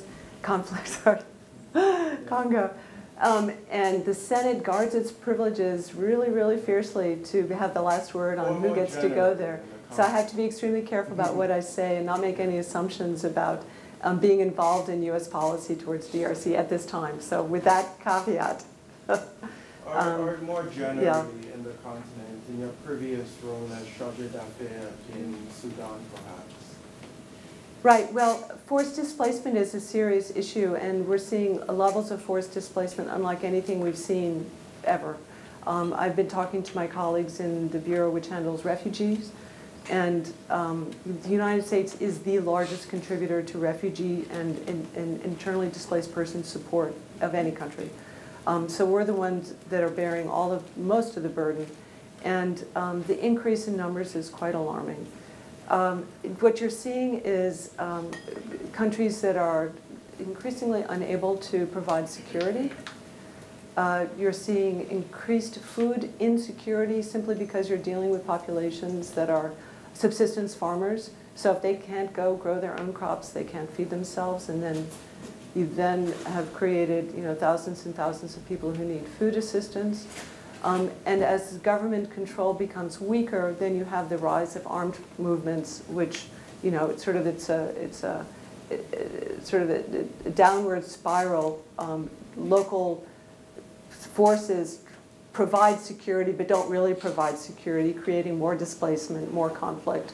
Congo, and the Senate guards its privileges really, really fiercely to have the last word on who gets to go there. So I have to be extremely careful about what I say and not make any assumptions about being involved in U.S. policy towards DRC at this time. So with that caveat. Or more generally in the continent, in your previous role as chargé d'affaires in Sudan, perhaps? Right. Well, forced displacement is a serious issue, and we're seeing levels of forced displacement unlike anything we've seen ever. I've been talking to my colleagues in the Bureau which handles refugees, and the United States is the largest contributor to refugee and internally displaced person support of any country. So we're the ones that are bearing most of the burden, and the increase in numbers is quite alarming. What you're seeing is countries that are increasingly unable to provide security. You're seeing increased food insecurity simply because you're dealing with populations that are subsistence farmers. So if they can't go grow their own crops, they can't feed themselves, and then you then have created thousands and thousands of people who need food assistance. And as government control becomes weaker, then you have the rise of armed movements, which it's sort of a downward spiral. Local forces provide security but don't really provide security, creating more displacement, more conflict.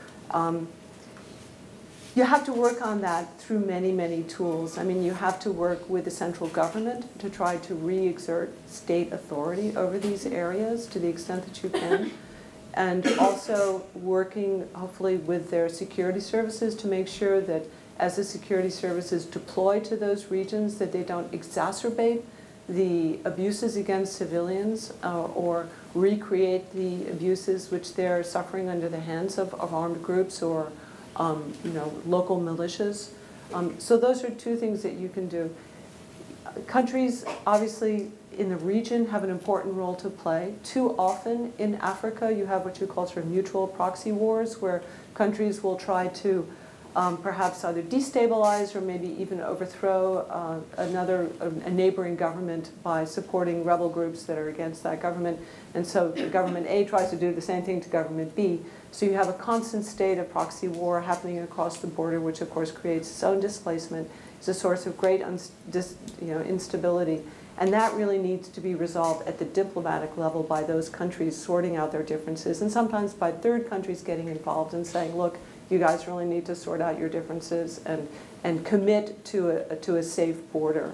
You have to work on that through many, many tools. I mean, you have to work with the central government to try to re-exert state authority over these areas to the extent that you can. And also working, hopefully, with their security services to make sure that as the security services deploy to those regions, that they don't exacerbate the abuses against civilians or recreate the abuses which they're suffering under the hands of armed groups or local militias. So those are two things that you can do. Countries, obviously, in the region have an important role to play. Too often in Africa, you have what you call sort of mutual proxy wars, where countries will try to perhaps either destabilize or maybe even overthrow a neighboring government by supporting rebel groups that are against that government. And so the government A tries to do the same thing to government B. So you have a constant state of proxy war happening across the border, which of course creates its own displacement. It's a source of great instability. And that really needs to be resolved at the diplomatic level by those countries sorting out their differences, and sometimes by third countries getting involved and saying, look, you guys really need to sort out your differences and commit to a safe border.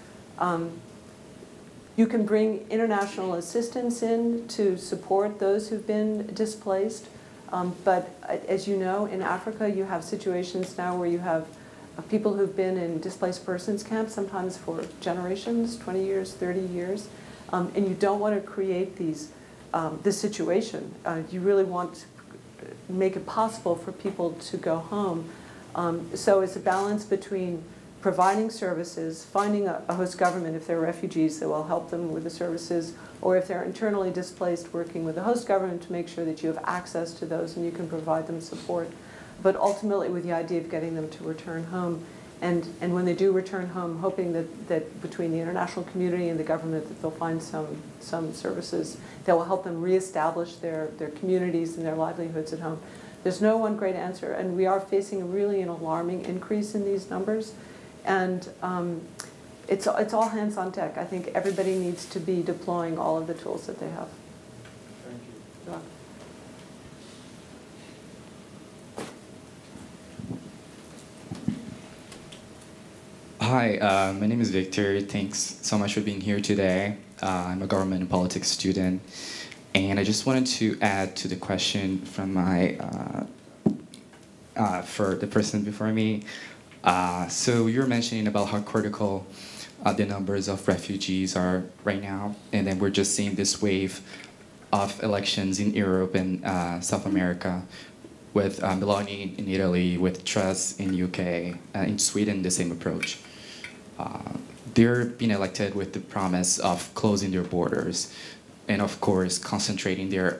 You can bring international assistance in to support those who've been displaced. But as you know, in Africa, you have situations now where you have people who've been in displaced persons camps, sometimes for generations, 20 years, 30 years. And you don't want to create this situation. You really want to make it possible for people to go home. So it's a balance between providing services, finding a host government if they're refugees that will help them with the services, or if they're internally displaced, working with the host government to make sure that you have access to those and you can provide them support. But ultimately with the idea of getting them to return home. And when they do return home, hoping that between the international community and the government that they'll find some services that will help them reestablish their communities and their livelihoods at home. There's no one great answer, and we are facing really an alarming increase in these numbers. And it's all hands on deck. I think everybody needs to be deploying all of the tools that they have. Thank you. You're welcome. Hi, my name is Victor. Thanks so much for being here today. I'm a government and politics student, and I just wanted to add to the question from for the person before me. So you were mentioning about how critical the numbers of refugees are right now, and then we're just seeing this wave of elections in Europe and South America, with Meloni in Italy, with Truss in UK, in Sweden, the same approach. They're being elected with the promise of closing their borders, and of course concentrating their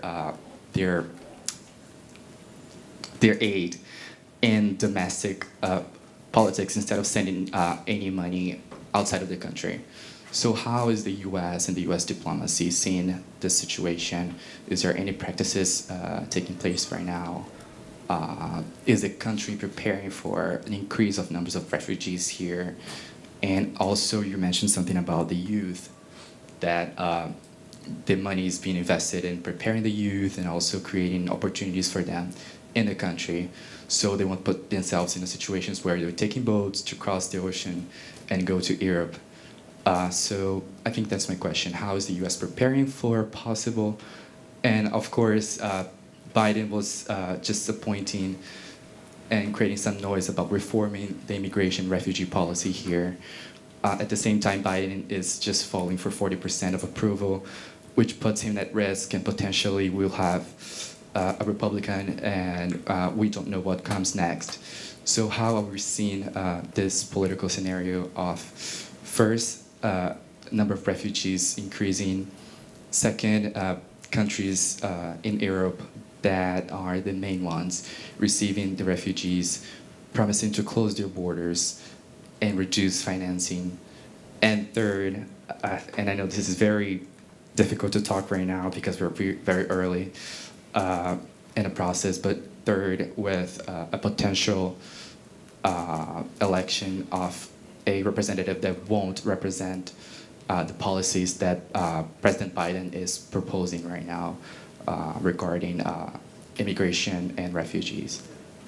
aid in domestic politics instead of sending any money outside of the country. So how is the U.S. and the U.S. diplomacy seeing this situation? Is there any practices taking place right now? Is the country preparing for an increase of numbers of refugees here? And also you mentioned something about the youth, that the money is being invested in preparing the youth and also creating opportunities for them in the country, so they won't put themselves in situations where they're taking boats to cross the ocean and go to Europe. So I think that's my question. How is the U.S. preparing for possible? And of course, Biden was just appointing and creating some noise about reforming the immigration refugee policy here. At the same time, Biden is just falling for 40% of approval, which puts him at risk, and potentially we'll have a Republican, and we don't know what comes next. So how are we seeing this political scenario of, first, number of refugees increasing, second, countries in Europe that are the main ones receiving the refugees, promising to close their borders and reduce financing, and third, and I know this is very difficult to talk right now because we're very early in the process, but third, with a potential election of a representative that won't represent the policies that President Biden is proposing right now regarding immigration and refugees?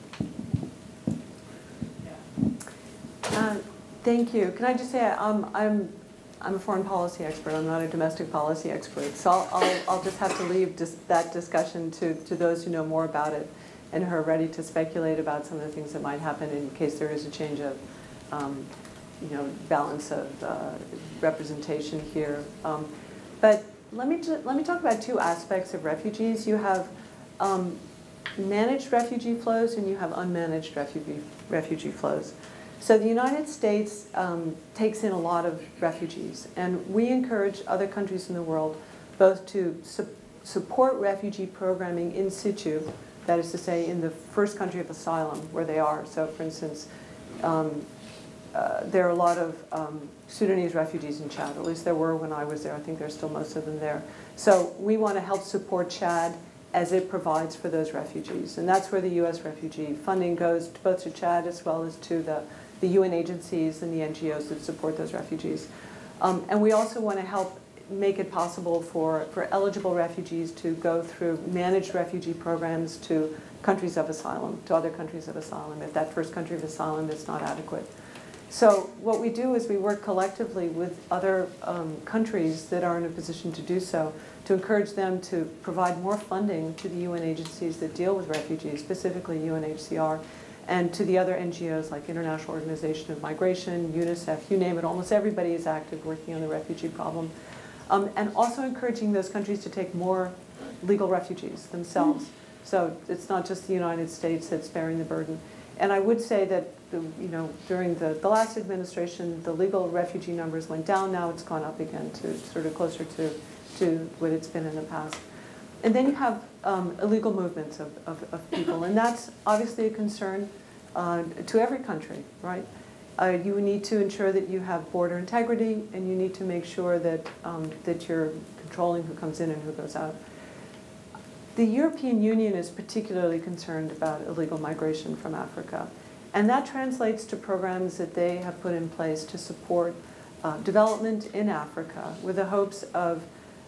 Thank you. Can I just say I'm a foreign policy expert. I'm not a domestic policy expert. So I'll just have to leave that discussion to those who know more about it and who are ready to speculate about some of the things that might happen in case there is a change of balance of representation here. But let me talk about two aspects of refugees. You have managed refugee flows and you have unmanaged refugee flows. So the United States takes in a lot of refugees, and we encourage other countries in the world both to support refugee programming in situ, that is to say in the first country of asylum where they are. So for instance, there are a lot of Sudanese refugees in Chad, at least there were when I was there. I think there's still most of them there. So we want to help support Chad as it provides for those refugees. And that's where the U.S. refugee funding goes, both to Chad as well as to the UN agencies and the NGOs that support those refugees. And we also want to help make it possible for eligible refugees to go through managed refugee programs to countries of asylum, to other countries of asylum, if that first country of asylum is not adequate. So what we do is we work collectively with other countries that are in a position to do so, to encourage them to provide more funding to the UN agencies that deal with refugees, specifically UNHCR, and to the other NGOs like International Organization of Migration, UNICEF, you name it. Almost everybody is active working on the refugee problem. And also encouraging those countries to take more legal refugees themselves. So it's not just the United States that's bearing the burden. And I would say that during the last administration, the legal refugee numbers went down. Now it's gone up again to sort of closer to what it's been in the past. And then you have illegal movements of people, and that's obviously a concern to every country, right? You need to ensure that you have border integrity, and you need to make sure that, that you're controlling who comes in and who goes out. The European Union is particularly concerned about illegal migration from Africa, and that translates to programs that they have put in place to support development in Africa with the hopes of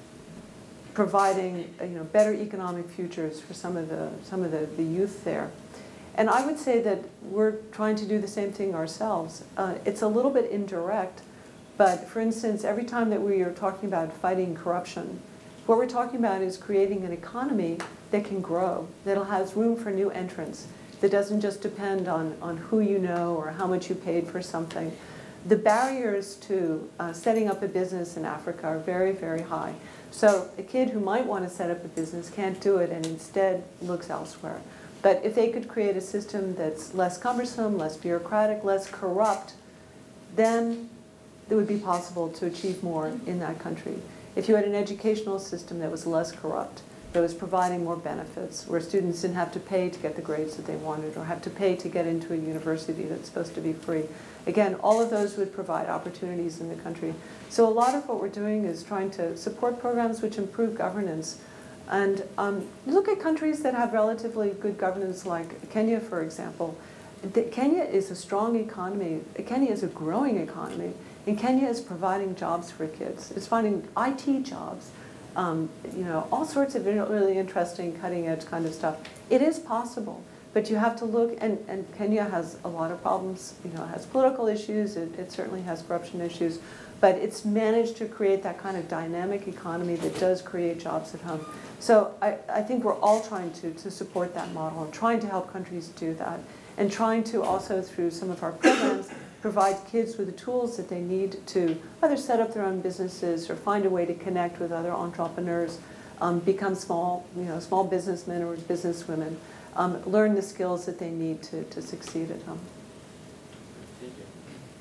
providing better economic futures for some of the youth there. And I would say that we're trying to do the same thing ourselves. It's a little bit indirect, but for instance, every time that we are talking about fighting corruption, what we're talking about is creating an economy that can grow, that has room for new entrants, that doesn't just depend on who you know or how much you paid for something. The barriers to setting up a business in Africa are very, very high. So a kid who might want to set up a business can't do it and instead looks elsewhere. But if they could create a system that's less cumbersome, less bureaucratic, less corrupt, then it would be possible to achieve more in that country. If you had an educational system that was less corrupt, that was providing more benefits, where students didn't have to pay to get the grades that they wanted or have to pay to get into a university that's supposed to be free. Again, all of those would provide opportunities in the country. So a lot of what we're doing is trying to support programs which improve governance. And look at countries that have relatively good governance, like Kenya, for example. Kenya is a strong economy. Kenya is a growing economy. And Kenya is providing jobs for kids. It's finding IT jobs, all sorts of really interesting, cutting-edge kind of stuff. It is possible, but you have to look, and Kenya has a lot of problems. It has political issues. It certainly has corruption issues, but it's managed to create that kind of dynamic economy that does create jobs at home. So I think we're all trying to support that model and trying to help countries do that, and trying to also, through some of our programs, provide kids with the tools that they need to either set up their own businesses or find a way to connect with other entrepreneurs, become small businessmen or businesswomen, learn the skills that they need to succeed at home. Thank you.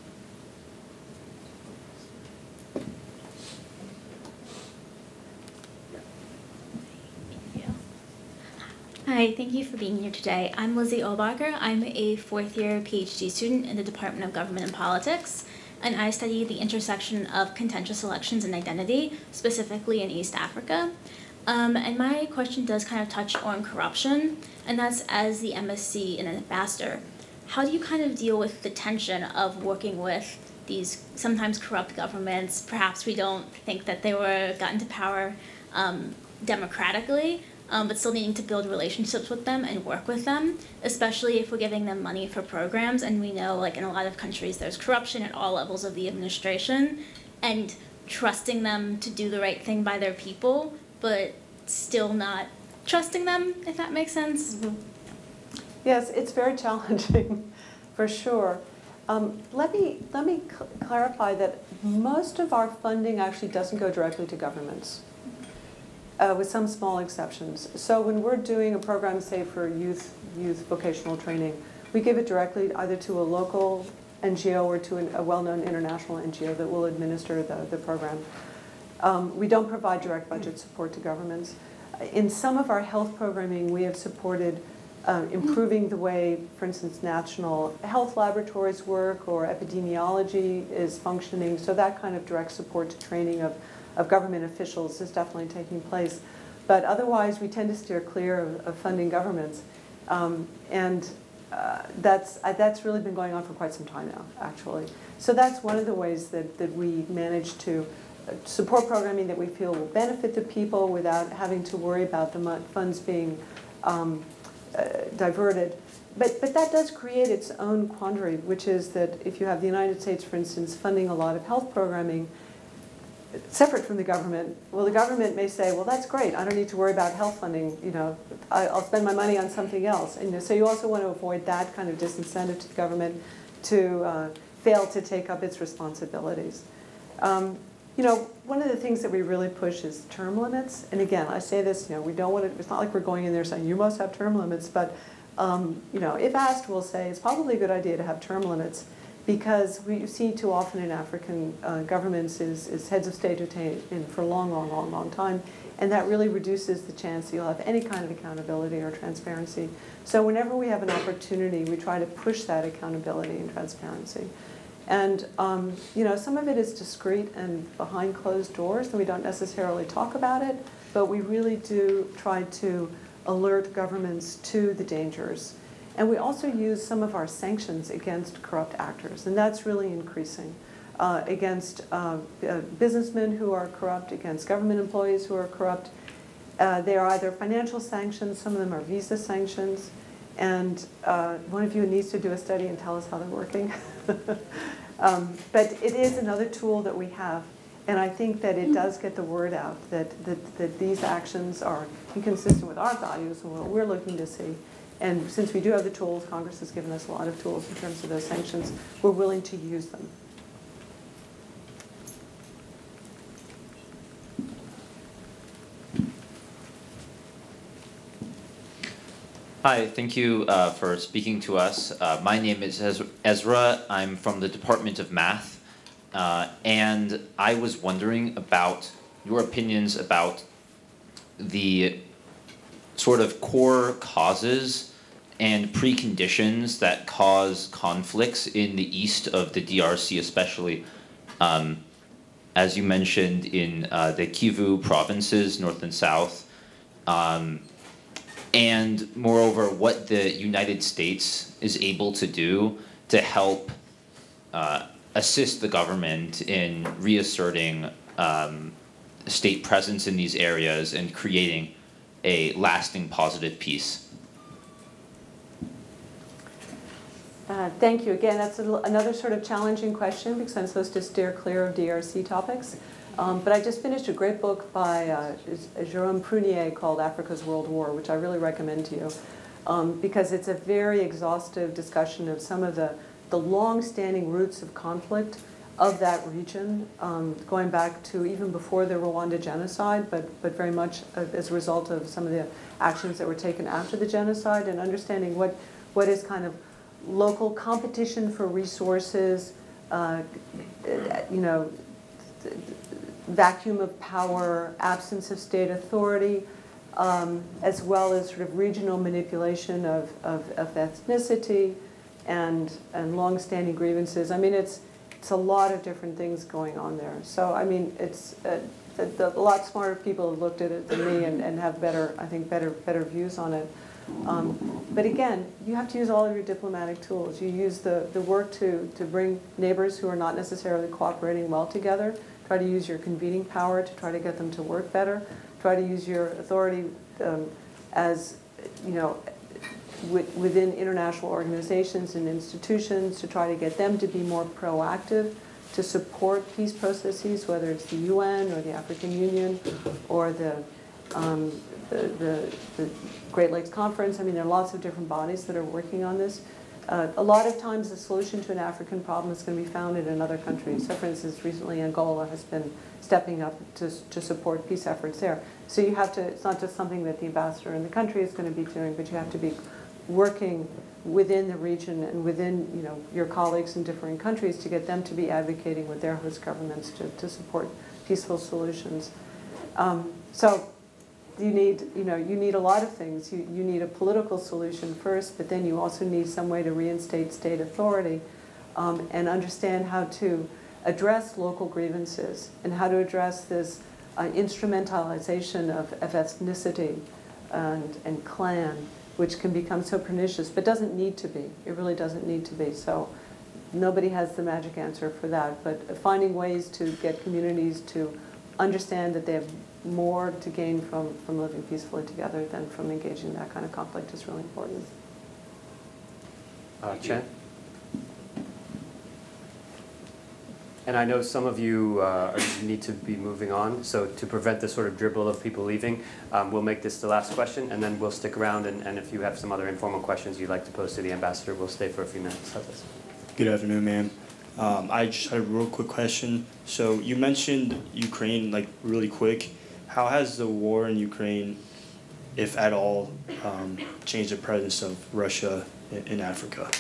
Hi, thank you for being here today. I'm Lizzie Obacher. I'm a fourth-year PhD student in the Department of Government and Politics, and I study the intersection of contentious elections and identity, specifically in East Africa. And my question does kind of touch on corruption, and that's as the MSc and ambassador. how do you kind of deal with the tension of working with these sometimes corrupt governments? Perhaps we don't think that they were gotten to power democratically, but still needing to build relationships with them and work with them, especially if we're giving them money for programs. And we know, like in a lot of countries, there's corruption at all levels of the administration, and trusting them to do the right thing by their people, but still not trusting them, if that makes sense. Mm-hmm. Yes, it's very challenging, for sure. Let me clarify that most of our funding actually doesn't go directly to governments, with some small exceptions. So when we're doing a program, say for youth vocational training, we give it directly either to a local NGO or to a well-known international NGO that will administer the program. We don't provide direct budget support to governments. In some of our health programming, we have supported improving the way, for instance, national health laboratories work or epidemiology is functioning. So that kind of direct support to training of government officials is definitely taking place. But otherwise, we tend to steer clear of funding governments. That's really been going on for quite some time now, actually. So that's one of the ways that we manage to support programming that we feel will benefit the people without having to worry about the funds being diverted. But that does create its own quandary, which is that if you have the United States, for instance, funding a lot of health programming separate from the government, well, the government may say, well, that's great. I don't need to worry about health funding. You know, I'll spend my money on something else. And so you also want to avoid that kind of disincentive to the government to fail to take up its responsibilities. You know, one of the things that we really push is term limits. And again, I say this, you know, we don't want to, it's not like we're going in there saying, you must have term limits. But, you know, if asked, we'll say it's probably a good idea to have term limits, because we see too often in African governments is heads of state in for a long time, and that really reduces the chance that you'll have any kind of accountability or transparency. So whenever we have an opportunity, we try to push that accountability and transparency. And you know, some of it is discreet and behind closed doors, and we don't necessarily talk about it, but we really do try to alert governments to the dangers. And we also use some of our sanctions against corrupt actors, and that's really increasing. Against businessmen who are corrupt, against government employees who are corrupt. They are either financial sanctions, some of them are visa sanctions, and one of you needs to do a study and tell us how they're working. But it is another tool that we have, and I think that it does get the word out that these actions are inconsistent with our values and what we're looking to see. And since we do have the tools, Congress has given us a lot of tools in terms of those sanctions, we're willing to use them. Hi, thank you for speaking to us. My name is Ezra. I'm from the Department of Math. And I was wondering about your opinions about the sort of core causes and preconditions that cause conflicts in the east of the DRC, especially, as you mentioned, in the Kivu provinces, north and south, and moreover, what the United States is able to do to help assist the government in reasserting state presence in these areas and creating a lasting positive peace. Thank you. Again, that's another sort of challenging question because I'm supposed to steer clear of DRC topics. But I just finished a great book by Jérôme Prunier called Africa's World War, which I really recommend to you because it's a very exhaustive discussion of some of the long-standing roots of conflict of that region, going back to even before the Rwanda genocide, but very much as a result of some of the actions that were taken after the genocide, and understanding what is kind of local competition for resources, you know, vacuum of power, absence of state authority, as well as sort of regional manipulation of ethnicity and long-standing grievances. I mean, it's a lot of different things going on there. So, I mean, it's a lot smarter people have looked at it than me and have better, I think, better views on it. But again, you have to use all of your diplomatic tools. You use the work to bring neighbors who are not necessarily cooperating well together. Try to use your convening power to try to get them to work better. Try to use your authority as, you know, within international organizations and institutions to try to get them to be more proactive, to support peace processes, whether it's the UN or the African Union or the Great Lakes Conference. I mean, there are lots of different bodies that are working on this. A lot of times the solution to an African problem is going to be found in another country. So for instance, recently Angola has been stepping up to support peace efforts there. So you have to, it's not just something that the ambassador in the country is going to be doing, but you have to be working within the region and within, you know, your colleagues in different countries to get them to be advocating with their host governments to support peaceful solutions. So you need, you know, you need a lot of things. You need a political solution first, but then you also need some way to reinstate state authority and understand how to address local grievances and how to address this instrumentalization of ethnicity and clan, which can become so pernicious, but doesn't need to be. It really doesn't need to be. So nobody has the magic answer for that, but finding ways to get communities to understand that they have more to gain from living peacefully together than from engaging in that kind of conflict is really important. Chen? And I know some of you need to be moving on, so to prevent the sort of dribble of people leaving, we'll make this the last question, and then we'll stick around, and if you have some other informal questions you'd like to pose to the ambassador, we'll stay for a few minutes. Good afternoon, ma'am. I just had a real quick question. So you mentioned Ukraine, like, really quick. How has the war in Ukraine, if at all, changed the presence of Russia in Africa?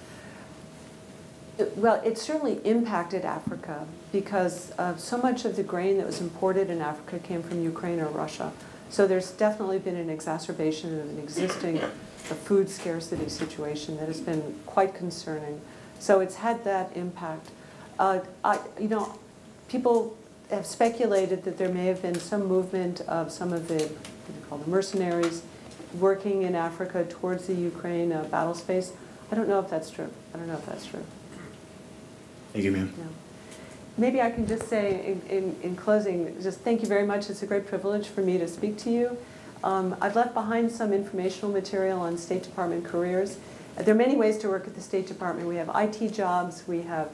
Well, it certainly impacted Africa because so much of the grain that was imported in Africa came from Ukraine or Russia. So there's definitely been an exacerbation of an existing food scarcity situation that has been quite concerning. So it's had that impact. You know, people have speculated that there may have been some movement of some of the, what do you call them, mercenaries working in Africa towards the Ukraine battle space. I don't know if that's true. I don't know if that's true. Thank you, ma'am. Yeah. Maybe I can just say in closing, just thank you very much. It's a great privilege for me to speak to you. I've left behind some informational material on State Department careers. There are many ways to work at the State Department. We have IT jobs. We have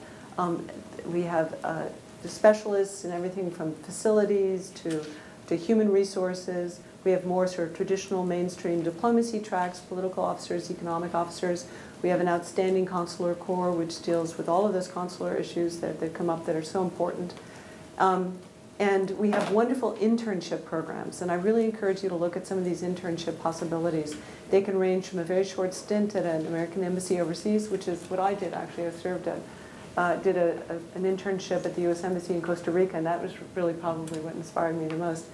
the specialists in everything from facilities to human resources. We have more sort of traditional mainstream diplomacy tracks, political officers, economic officers. We have an outstanding consular corps which deals with all of those consular issues that come up that are so important. And we have wonderful internship programs, and I really encourage you to look at some of these internship possibilities. They can range from a very short stint at an American embassy overseas, which is what I did actually. I served at, did an internship at the U.S. Embassy in Costa Rica, and that was really probably what inspired me the most.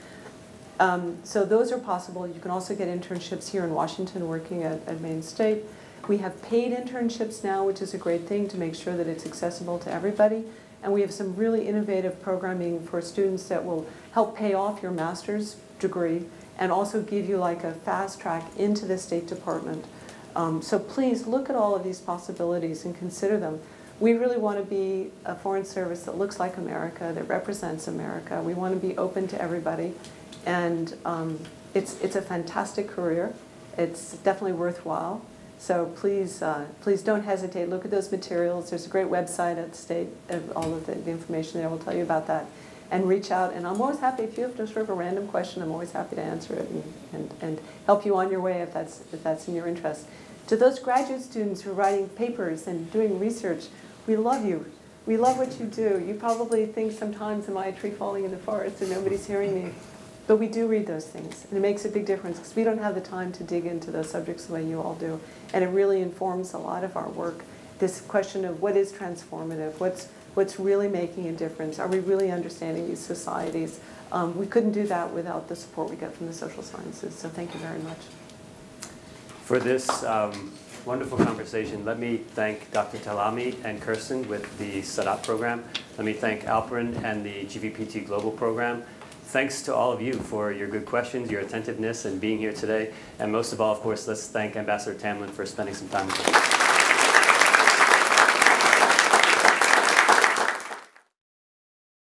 So those are possible. You can also get internships here in Washington working at Maine State. We have paid internships now, which is a great thing to make sure that it's accessible to everybody. And we have some really innovative programming for students that will help pay off your master's degree and also give you like a fast track into the State Department. So please look at all of these possibilities and consider them. We really want to be a foreign service that looks like America, that represents America. We want to be open to everybody. And it's a fantastic career. It's definitely worthwhile. So please, please don't hesitate. Look at those materials. There's a great website at the State. All of the information there will tell you about that. And reach out. And I'm always happy, if you have just sort of a random question, I'm always happy to answer it and help you on your way if that's in your interest. To those graduate students who are writing papers and doing research, we love you. We love what you do. You probably think sometimes, am I a tree falling in the forest and nobody's hearing me? But we do read those things, and it makes a big difference because we don't have the time to dig into those subjects the way you all do. And it really informs a lot of our work, this question of what is transformative, what's really making a difference, are we really understanding these societies? We couldn't do that without the support we get from the social sciences, so thank you very much. For this wonderful conversation, let me thank Dr. Talami and Kirsten with the Sadat program. Let me thank Alperin and the GVPT Global program thanks to all of you for your good questions, your attentiveness, and being here today. And most of all, of course, let's thank Ambassador Tamlyn for spending some time with us.